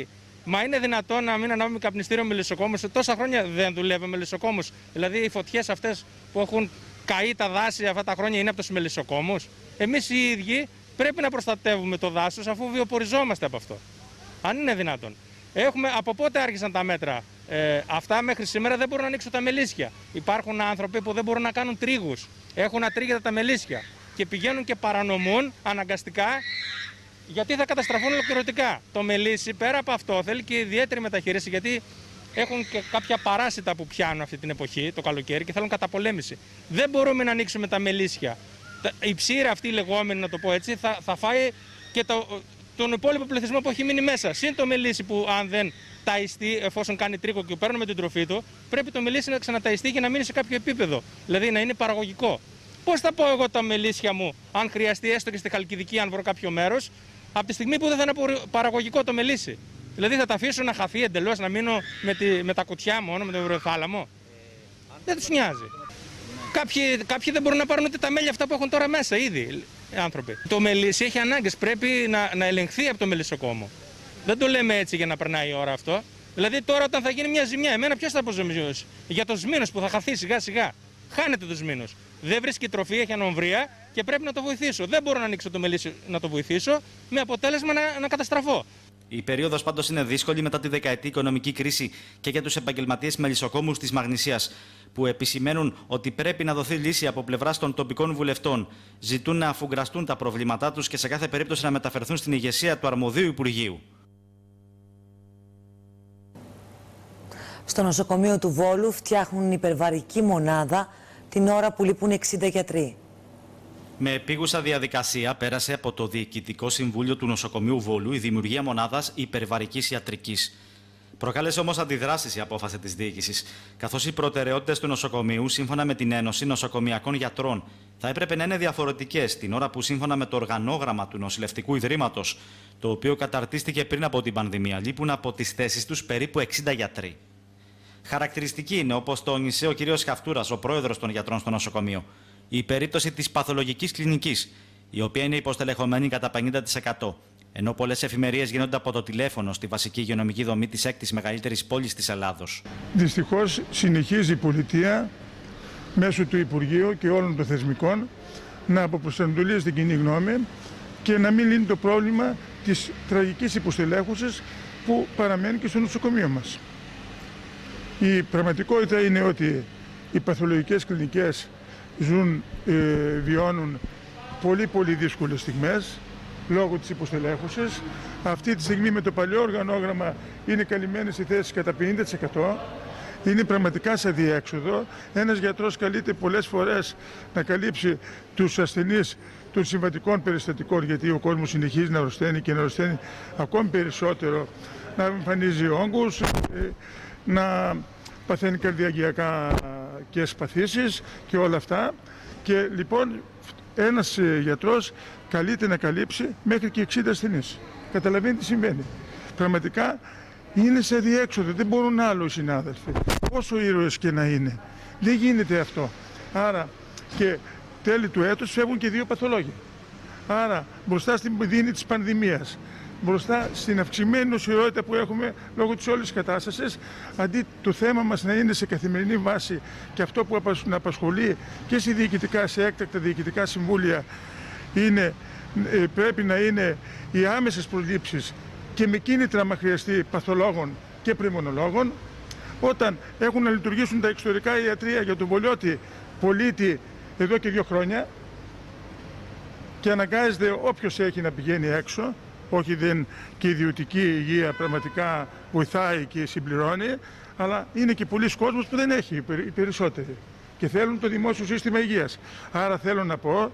Μα είναι δυνατόν να μην ανάβουμε καπνιστήριο μελισσοκόμους? Τόσα χρόνια δεν δουλεύει μελισσοκόμους. Δηλαδή οι φωτιές αυτές που έχουν καεί τα δάση αυτά τα χρόνια είναι από τους μελισσοκόμους. Εμείς οι ίδιοι πρέπει να προστατεύουμε το δάσος αφού βιοποριζόμαστε από αυτό. Αν είναι δυνατόν. Από πότε άρχισαν τα μέτρα? Αυτά μέχρι σήμερα δεν μπορούν να ανοίξουν τα μελίσια. Υπάρχουν άνθρωποι που δεν μπορούν να κάνουν τρίγους. Έχουν ατρίγητα τα μελίσια και πηγαίνουν και παρανομούν αναγκαστικά, γιατί θα καταστραφούν ολοκληρωτικά. Το μελίσι πέρα από αυτό θέλει και ιδιαίτερη μεταχείριση, γιατί έχουν και κάποια παράσιτα που πιάνουν αυτή την εποχή, το καλοκαίρι, και θέλουν καταπολέμηση. Δεν μπορούμε να ανοίξουμε τα μελίσια. Η ψήρα αυτή λεγόμενη, να το πω έτσι, θα φάει και τον υπόλοιπο πληθυσμό που έχει μείνει μέσα. Συν το μελίσι που αν δεν ταϊστεί, εφόσον κάνει τρίκο και παίρνουμε την τροφή του, πρέπει το μελίσι να ξαναταϊστεί και να μείνει σε κάποιο επίπεδο. Δηλαδή να είναι παραγωγικό. Πώς θα πω εγώ τα μελίσια μου, αν χρειαστεί έστω και στη Χαλκιδική, αν βρω κάποιο μέρος, από τη στιγμή που δεν θα είναι παραγωγικό το μελίσι? Δηλαδή θα τα αφήσω να χαθεί εντελώς, να μείνω με τα κουτιά μόνο, με το ευρωθάλαμο? Δεν τους νοιάζει. Κάποιοι δεν μπορούν να πάρουν ούτε τα μέλια αυτά που έχουν τώρα μέσα ήδη άνθρωποι. Το μελίσι έχει ανάγκες, πρέπει να ελεγχθεί από το μελισσοκόμο. Δεν το λέμε έτσι για να περνάει η ώρα αυτό. Δηλαδή τώρα όταν θα γίνει μια ζημιά, εμένα ποιος θα αποζημιώσει? Για το σμήνος που θα χαθεί σιγά σιγά. Χάνεται το σμήνος. Δεν βρίσκει τροφή, έχει ανομβρία και πρέπει να το βοηθήσω. Δεν μπορώ να ανοίξω το μελίσι να το βοηθήσω, με αποτέλεσμα να καταστραφώ. Η περίοδος πάντως είναι δύσκολη μετά τη δεκαετή οικονομική κρίση και για τους επαγγελματίες μελισσοκόμους της Μαγνησίας, που επισημαίνουν ότι πρέπει να δοθεί λύση από πλευράς των τοπικών βουλευτών. Ζητούν να αφουγκραστούν τα προβλήματά τους και σε κάθε περίπτωση να μεταφερθούν στην ηγεσία του αρμοδίου Υπουργείου. Στο νοσοκομείο του Βόλου φτιάχνουν υπερβαρική μονάδα την ώρα που λείπουν 60 γιατροί. Με επίγουσα διαδικασία πέρασε από το Διοικητικό Συμβούλιο του Νοσοκομείου Βόλου η δημιουργία μονάδας υπερβαρικής ιατρικής. Προκάλεσε όμως αντιδράσεις η απόφαση της διοίκησης, καθώς οι προτεραιότητες του νοσοκομείου, σύμφωνα με την Ένωση Νοσοκομειακών Γιατρών, θα έπρεπε να είναι διαφορετικές την ώρα που, σύμφωνα με το οργανόγραμμα του Νοσηλευτικού Ιδρύματος, το οποίο καταρτίστηκε πριν από την πανδημία, λείπουν από τις θέσεις τους περίπου 60 γιατροί. Χαρακτηριστική είναι, όπως τόνισε ο κ. Χαυτούρας, ο πρόεδρος των γιατρών στο νοσοκομείο, η περίπτωση της παθολογικής κλινικής, η οποία είναι υποστελεχωμένη κατά 50%, ενώ πολλές εφημερίες γίνονται από το τηλέφωνο στη βασική υγειονομική δομή της 6ης μεγαλύτερης πόλης της Ελλάδος. Δυστυχώς συνεχίζει η πολιτεία μέσω του Υπουργείου και όλων των θεσμικών να αποπροσανατολίζει την κοινή γνώμη και να μην λύνει το πρόβλημα της τραγικής υποστελέχωσης που παραμένει και στο νοσοκομείο μας. Η πραγματικότητα είναι ότι οι παθολογικές κλινικές βιώνουν πολύ δύσκολες στιγμές λόγω της υποστελέχωσης. Αυτή τη στιγμή με το παλιό οργανόγραμμα είναι καλυμμένες οι θέσεις κατά 50%. Είναι πραγματικά σε διέξοδο. Ένας γιατρός καλείται πολλές φορές να καλύψει τους ασθενείς των συμβατικών περιστατικών, γιατί ο κόσμος συνεχίζει να αρρωσταίνει και να αρρωσταίνει ακόμη περισσότερο, να εμφανίζει όγκους, να παθαίνει καρδιακιακά και σπαθήσεις και όλα αυτά. Και λοιπόν ένας γιατρός καλείται να καλύψει μέχρι και 60 ασθενείς. Καταλαβαίνετε τι συμβαίνει. Πραγματικά είναι σε διέξοδο, δεν μπορούν άλλο οι συνάδελφοι. Όσο ήρωες και να είναι. Δεν γίνεται αυτό. Άρα και τέλη του έτους φεύγουν και 2 παθολόγοι. Άρα μπροστά στην δίνη της πανδημίας, μπροστά στην αυξημένη νοσηρότητα που έχουμε λόγω της όλης κατάστασης, αντί το θέμα μας να είναι σε καθημερινή βάση και αυτό που να απασχολεί και σε έκτακτα διοικητικά συμβούλια πρέπει να είναι οι άμεσες προλήψεις και με κίνητρα άμα χρειαστεί παθολόγων και πνευμονολόγων, όταν έχουν να λειτουργήσουν τα εξωτερικά ιατρεία για τον πολιώτη πολίτη εδώ και 2 χρόνια και αναγκάζεται όποιος έχει να πηγαίνει έξω, όχι δεν και η ιδιωτική υγεία πραγματικά βοηθάει και συμπληρώνει, αλλά είναι και πολλοί κόσμος που δεν έχει, οι περισσότεροι, και θέλουν το δημόσιο σύστημα υγείας. Άρα θέλω να πω,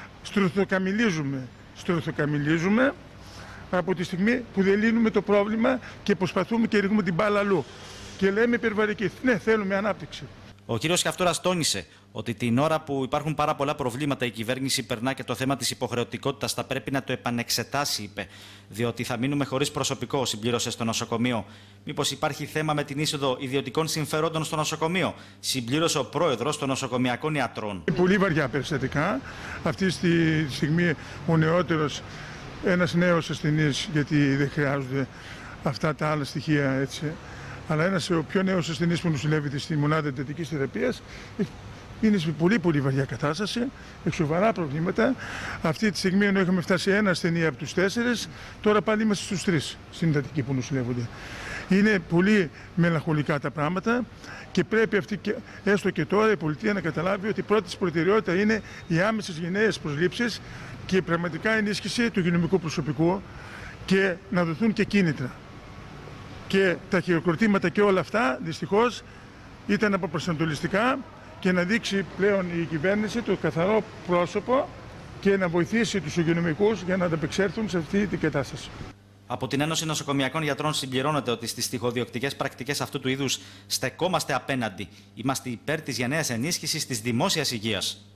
στρωθοκαμιλίζουμε από τη στιγμή που δεν λύνουμε το πρόβλημα και προσπαθούμε και ρίχνουμε την μπάλα αλλού. Και λέμε υπερβαρική. Ναι, θέλουμε ανάπτυξη. Ο κ. Χαυτούρας τόνισε ότι την ώρα που υπάρχουν πάρα πολλά προβλήματα η κυβέρνηση περνά και το θέμα της υποχρεωτικότητας θα πρέπει να το επανεξετάσει, είπε, διότι θα μείνουμε χωρίς προσωπικό, συμπλήρωσε στο νοσοκομείο. Μήπως υπάρχει θέμα με την είσοδο ιδιωτικών συμφερόντων στο νοσοκομείο, συμπλήρωσε ο πρόεδρος των νοσοκομειακών ιατρών. Πολύ βαριά περιστατικά. Αυτή τη στιγμή ο νεότερος, ένας νέος ασθενής, γιατί δεν χρειάζονται αυτά τα άλλα στοιχεία έτσι. Αλλά ένας ο πιο νέος ασθενής που νοσηλεύεται στη μονάδα εντατικής θεραπείας είναι σε πολύ βαριά κατάσταση, έχει σοβαρά προβλήματα. Αυτή τη στιγμή, ενώ είχαμε φτάσει ένα ασθενή από τους 4, τώρα πάλι είμαστε στους 3 στην εντατική που νοσηλεύονται. Είναι πολύ μελαγχολικά τα πράγματα και πρέπει έστω και τώρα η πολιτεία να καταλάβει ότι η πρώτη της προτεραιότητα είναι οι άμεσες γενναίες προσλήψεις και πραγματικά ενίσχυση του υγειονομικού προσωπικού και να δοθούν και κίνητρα. Και τα χειροκροτήματα και όλα αυτά δυστυχώς ήταν αποπροσανατολιστικά και να δείξει πλέον η κυβέρνηση το καθαρό πρόσωπο και να βοηθήσει τους υγειονομικούς για να ανταπεξέλθουν σε αυτή την κατάσταση. Από την Ένωση Νοσοκομιακών Γιατρών συμπληρώνεται ότι στις τοιχοδιοκτικές πρακτικές αυτού του είδους στεκόμαστε απέναντι. Είμαστε υπέρ της γενναίας ενίσχυσης της δημόσιας υγείας.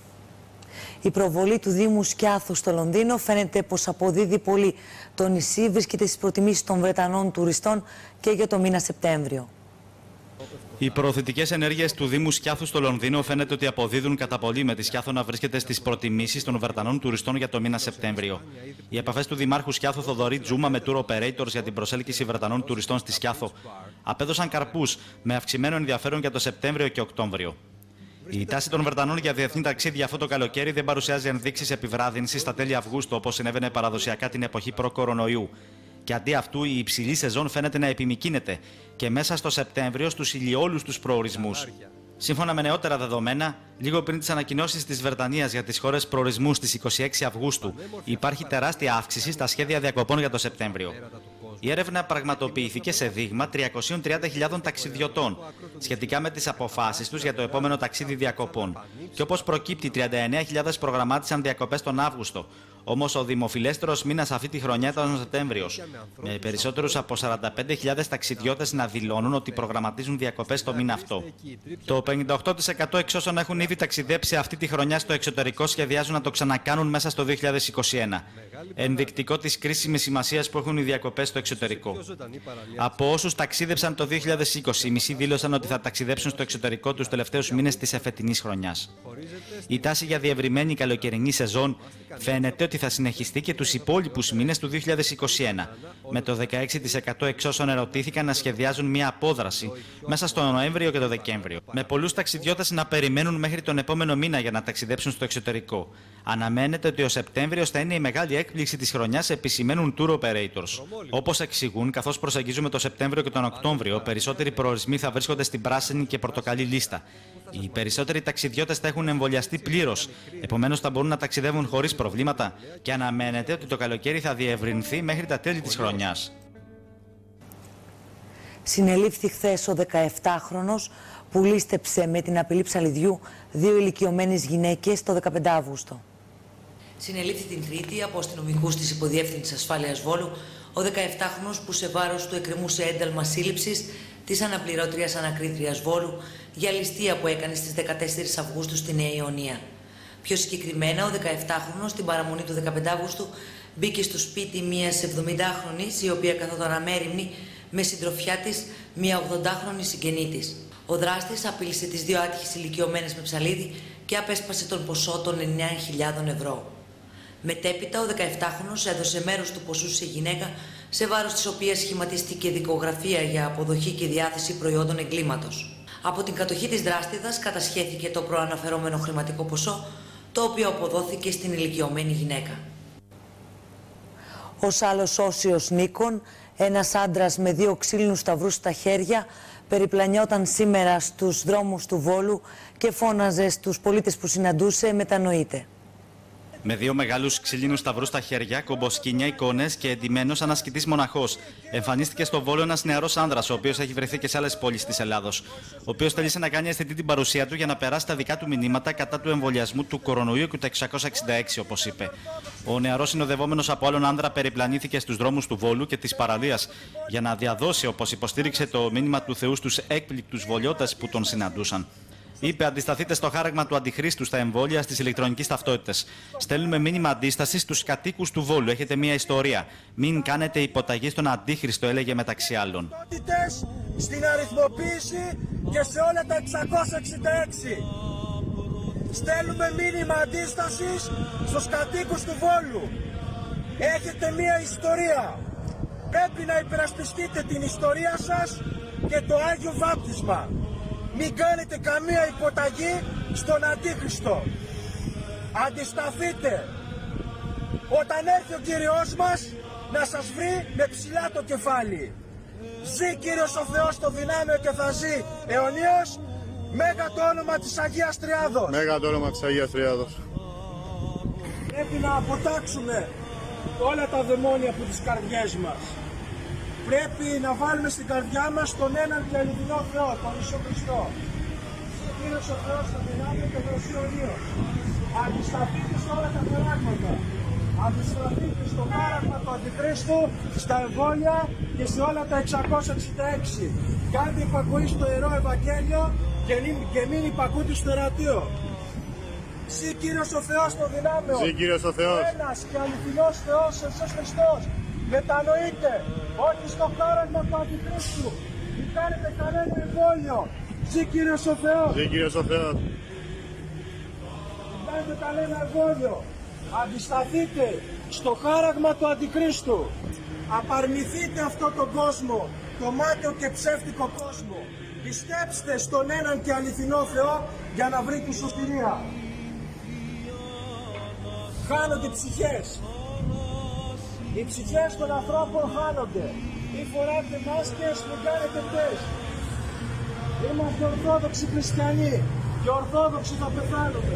Η προβολή του Δήμου Σκιάθου στο Λονδίνο φαίνεται πως αποδίδει πολύ. Το νησί βρίσκεται στις προτιμήσεις των Βρετανών τουριστών και για το μήνα Σεπτέμβριο. Οι προωθητικές ενέργειες του Δήμου Σκιάθου στο Λονδίνο φαίνεται ότι αποδίδουν κατά πολύ, με τη Σκιάθο να βρίσκεται στις προτιμήσεις των Βρετανών τουριστών για το μήνα Σεπτέμβριο. Οι επαφές του Δημάρχου Σκιάθου Θοδωρή Τζούμα με tour operators για την προσέλκυση Βρετανών τουριστών στη Σκιάθο απέδωσαν καρπούς, με αυξημένο ενδιαφέρον για το Σεπτέμβριο και Οκτώβριο. Η τάση των Βρετανών για διεθνή ταξίδια αυτό το καλοκαίρι δεν παρουσιάζει ενδείξεις επιβράδυνσης στα τέλη Αυγούστου, όπως συνέβαινε παραδοσιακά την εποχή προ-κορονοϊού. Και αντί αυτού, η υψηλή σεζόν φαίνεται να επιμικρύνεται και μέσα στο Σεπτέμβριο στους ηλιόλους τους προορισμούς. Σύμφωνα με νεότερα δεδομένα, λίγο πριν τις ανακοινώσεις της Βρετανίας για τις χώρες προορισμού στις 26 Αυγούστου, υπάρχει τεράστια αύξηση στα σχέδια διακοπών για το Σεπτέμβριο. Η έρευνα πραγματοποιήθηκε σε δείγμα 330.000 ταξιδιωτών σχετικά με τις αποφάσεις τους για το επόμενο ταξίδι διακοπών. Και όπως προκύπτει, 39.000 προγραμμάτισαν διακοπές τον Αύγουστο. Όμως ο δημοφιλέστερος μήνας αυτή τη χρονιά ήταν ο Σεπτέμβριος, με περισσότερους από 45.000 ταξιδιώτες να δηλώνουν ότι προγραμματίζουν διακοπές το μήνα αυτό. Το 58% εξ όσων έχουν ήδη ταξιδέψει αυτή τη χρονιά στο εξωτερικό σχεδιάζουν να το ξανακάνουν μέσα στο 2021. Ενδεικτικό της κρίσιμης σημασίας που έχουν οι διακοπές στο εξωτερικό. Από όσους ταξίδεψαν το 2020, οι μισοί δήλωσαν ότι θα ταξιδέψουν στο εξωτερικό τους τελευταίους μήνες της εφετινής χρονιάς. Η τάση για διευρυμένη καλοκαιρινή σεζόν φαίνεται ότι θα συνεχιστεί και τους υπόλοιπους μήνες του 2021, με το 16% εξ όσων ερωτήθηκαν να σχεδιάζουν μια απόδραση μέσα στο Νοέμβριο και το Δεκέμβριο, με πολλούς ταξιδιώτες να περιμένουν μέχρι τον επόμενο μήνα για να ταξιδέψουν στο εξωτερικό. Αναμένεται ότι ο Σεπτέμβριος θα είναι η μεγάλη έκπληξη της χρονιάς, επισημαίνουν tour operators. Όπως εξηγούν, καθώς προσεγγίζουμε το Σεπτέμβριο και τον Οκτώβριο, περισσότεροι προορισμοί θα βρίσκονται στην πράσινη και πορτοκαλί λίστα. Οι περισσότεροι ταξιδιώτες θα έχουν εμβολιαστεί πλήρως, επομένως θα μπορούν να ταξιδεύουν χωρίς προβλήματα και αναμένεται ότι το καλοκαίρι θα διευρυνθεί μέχρι τα τέλη της χρονιάς. Συνελήφθη χθες ο 17χρονος που λίστεψε με την απειλή ψαλιδιού 2 ηλικιωμένες γυναίκες το 15 Αύγουστο. Συνελήφθη την Τρίτη από αστυνομικούς της Υποδιεύθυνσης Ασφάλειας Βόλου ο 17χρονος που σε βάρος του εκκρεμούσε ένταλμα σύλληψης της αναπληρώτριας ανακρίτριας Βόλου για ληστεία που έκανε στις 14 Αυγούστου στη Νέα Ιωνία. Πιο συγκεκριμένα, ο 17χρονος την παραμονή του 15 Αυγούστου μπήκε στο σπίτι μιας 70χρονης, η οποία καθόταν αμέριμνη με συντροφιά της μια 80χρονη συγγενή της. Ο δράστης απείλησε τις 2 άτυχες ηλικιωμένες με ψαλίδι και απέσπασε τον ποσό των 9.000 ευρώ. Μετέπειτα, ο 17χρονος έδωσε μέρος του ποσού σε γυναίκα, σε βάρος της οποίας σχηματίστηκε δικογραφία για αποδοχή και διάθεση προϊόντων εγκλήματος. Από την κατοχή της δράστηδας κατασχέθηκε το προαναφερόμενο χρηματικό ποσό, το οποίο αποδόθηκε στην ηλικιωμένη γυναίκα. Ως άλλος όσιος Νίκον, ένας άντρας με 2 ξύλινους σταυρούς στα χέρια, περιπλανιόταν σήμερα στους δρόμους του Βόλου και φώναζε στους πολίτες που συναντούσε «Μετανοείτε». Με 2 μεγάλους ξύλινους σταυρούς στα χέρια, κομποσκίνια, εικόνες και εντυμένος ανασκητής μοναχός, εμφανίστηκε στο Βόλο ένας νεαρός άνδρας, ο οποίος έχει βρεθεί και σε άλλες πόλεις της Ελλάδος. Ο οποίος θέλησε να κάνει αισθητή την παρουσία του για να περάσει τα δικά του μηνύματα κατά του εμβολιασμού του κορονοϊού και του 666, όπως είπε. Ο νεαρός συνοδευόμενος από άλλον άνδρα περιπλανήθηκε στους δρόμους του Βόλου και της παραλίας για να διαδώσει, όπως υποστήριξε, το μήνυμα του Θεού στους έκπληκτους βολιώτες που τον συναντούσαν. Είπε: αντισταθείτε στο χάραγμα του αντιχρίστου στα εμβόλια στις ηλεκτρονικές ταυτότητες. Στέλνουμε μήνυμα αντίστασης στους κατοίκους του Βόλου. Έχετε μία ιστορία. Μην κάνετε υποταγή στον αντίχριστο, έλεγε μεταξύ άλλων. Στην αριθμοποίηση και σε όλα τα 666. Στέλνουμε μήνυμα αντίστασης στους κατοίκους του Βόλου. Έχετε μία ιστορία. πρέπει να υπερασπιστείτε την ιστορία σας και το Άγιο Βάπτισμα. Μην κάνετε καμία υποταγή στον Αντίχριστο. Αντισταθείτε. Όταν έρθει ο Κύριος μας να σας βρει με ψηλά το κεφάλι. Ζει Κύριος ο Θεός το δυνάμιο και θα ζει αιωνίως. Μέγα το όνομα της Αγίας Τριάδος. Μέγα το όνομα της Αγίας Τριάδος. Πρέπει να αποτάξουμε όλα τα δαιμόνια από τις καρδιές μας. Πρέπει να βάλουμε στην καρδιά μας τον έναν και αληθινό Θεό, τον Ιησού Χριστό. Ο Κύριος ο Θεός θα δυνάμει και θα ζει αιωνίως. Αντισταθείτε σε όλα τα πράγματα. Αντισταθείτε στο χάραγμα του Αντιχρίστου, στα εμβόλια και σε όλα τα 666. Κάντε υπακοή στο Ιερό Ευαγγέλιο και μην υπακούτε στο Ερατείο. Ζει Κύριος ο Θεός των δυνάμεων. Ζει Κύριος ο Θεός. Ένας και αληθινός Θεός, ο Ιησούς Χριστός. Μετανοείτε, όχι στο χάραγμα του Αντιχρίστου. Μην κάνετε κανένα εμβόλιο. Ζει Κύριος ο Θεός. Ζει Κύριος ο Θεός. Μην κάνετε κανένα εμβόλιο. Αντισταθείτε στο χάραγμα του Αντιχρίστου. Απαρνηθείτε αυτόν τον κόσμο, το μάταιο και ψεύτικο κόσμο. Πιστέψτε στον έναν και αληθινό Θεό για να βρείτε σωτηρία. Χάνονται ψυχές. Οι ψυχές των ανθρώπων χάνονται. Μη φοράτε μάσκες, μην κάνετε τεστ. Είμαστε ορθόδοξοι χριστιανοί και ορθόδοξοι θα πεθάνουμε.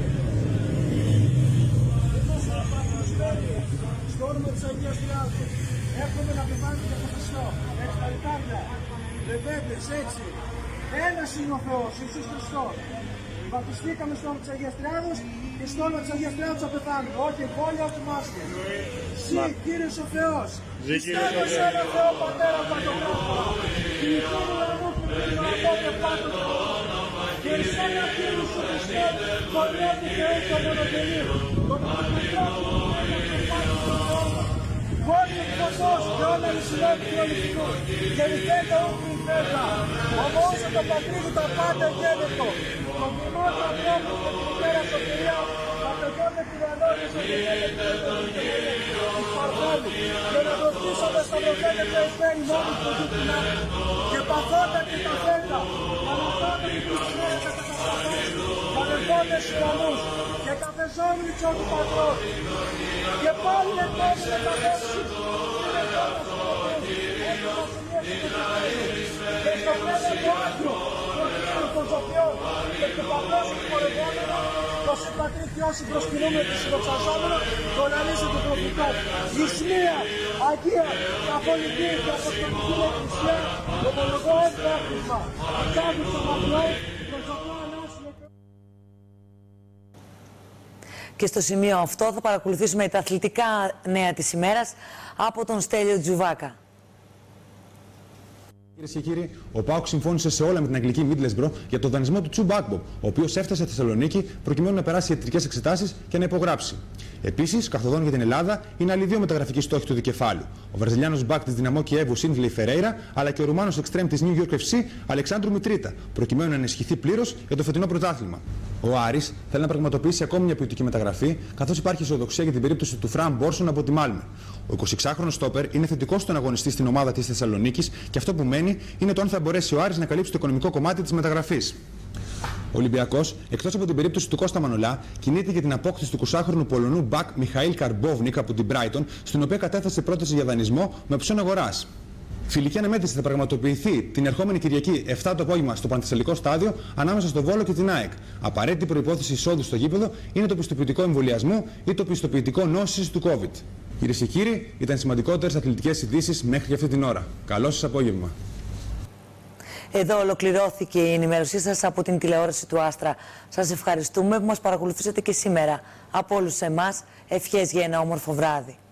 Είμαστε απαγνωσμένοι στο όνομα της Αγίας Τριάδος. Εύχομαι να πεθάνετε για το Χριστό. Έτσι τα λιτάρια. Λεβέντες, έτσι. Ένας είναι ο Θεός, Ιησούς Χριστός. Βαπτιστήκαμε στο όνομα της Αγίας Τριάδος και στο όνομα της Αγίας Τριάδος θα πεθάνουμε. Όχι εμβόλια, όχι μάσκες. Ζει Κύριος ο Θεός. Ζει Κύριος ο Θεός. Ένα Θεό Πατέρα Παντοκράτορα. Κινητού ουρανού που κρίνω και πάντως. Και εις ένα Κύριος ο Χριστός, τον Λόγο Θεού και μονογενή. Τον Παντοκράτορα και πάντως τον Θεό. Βόλιο εκφωτός και όλα λυσιλόγοι και ολυθινού. Και λυθέτα ούκου λυθέτα. Ομόζω το πατρίδι τα πάντα γένετο. Το μνημό του ανθρώπου και την μητέρα σωτηρία. Θα πετώνε την ανώδια σε την του Σπαρτάνου. Και να δοθήσονται στα προφέτες εσμένοι μόνοι του Δούκουνα. Και παθόντα και τα φέτα. Ανατώνε την πισμένη και τα καταφάνει. Πανευόντες ουρανούς. Και καθεζόμενοι τσό του πατρός. Και πάλι λεπτώνει με τα δόση. Και στο πλέον του Άγιο, των Σοφιών και του παγκόσμιου του πορευόμενου, το συμπατρί Θεός συμπροσκυνούμε του συντοξαζόμενου, τον ανήσιο του προφητό. Ισμία, Αγία, Καθολική και Αποστολική Εκκλησία, το μονογό έμπρακτημα, αγάπη των αγνών, τον Σοφιό Ανάσιο. Και στο σημείο αυτό θα παρακολουθήσουμε τα αθλητικά νέα της ημέρας από τον Στέλιο Τζουβάκα. Κυρίες και κύριοι, ο ΠΑΟΚ συμφώνησε σε όλα με την αγγλική Middlesbrough για τον δανεισμό του Τσουμπ Άκμπομ, ο οποίος έφτασε στη Θεσσαλονίκη προκειμένου να περάσει ιατρικές εξετάσεις και να υπογράψει. Επίσης, καθοδόν για την Ελλάδα είναι άλλοι δύο μεταγραφικοί στόχοι του δικεφάλου. Ο Βραζιλιάνος μπακ της Δυναμό Κιέβου Σίνγκλεϊ Φερέιρα, αλλά και ο Ρουμάνος εξτρέμ της New York FC Αλεξάνδρου Μητρίτα, προκειμένου να ενισχυθεί πλήρως για το φετινό πρωτάθλημα. Ο Άρης θέλει να πραγματοποιήσει ακόμη μια ποιοτική μεταγραφή, καθώς υπάρχει αισιοδοξία για την περίπτωση του Φραν Μπόρσον από τη Μάλμε. Ο 26χρονος στόπερ είναι θετικός στον αγωνιστή στην ομάδα της Θεσσαλονίκης και αυτό που μένει είναι το αν θα μπορέσει ο Άρης να καλύψει το οικονομικό κομμάτι της μεταγραφής. Ο Ολυμπιακός, εκτός από την περίπτωση του Κώστα Μανολά, κινείται για την απόκτηση του 20χρονου Πολωνού μπακ Μιχαήλ Καρμπόβνικ από την Brighton, στην οποία κατέθεσε πρόταση για δανεισμό με οψιόν αγοράς. Φιλική αναμέτρηση θα πραγματοποιηθεί την ερχόμενη Κυριακή 7 το απόγευμα στο Πανθεσσαλικό Στάδιο ανάμεσα στο Βόλο και την ΑΕΚ. Απαραίτητη προϋπόθεση εισόδου στο γήπεδο είναι το πιστοποιητικό εμβολιασμού ή το πιστοποιητικό νόσησης του COVID. Κυρίες και κύριοι, ήταν οι σημαντικότερες αθλητικές ειδήσεις μέχρι και αυτή την ώρα. Καλό σας απόγευμα. Εδώ ολοκληρώθηκε η ενημέρωσή σας από την τηλεόραση του Άστρα. Σας ευχαριστούμε που μας παρακολουθήσατε και σήμερα. Από όλους εμάς, ευχές για ένα όμορφο βράδυ.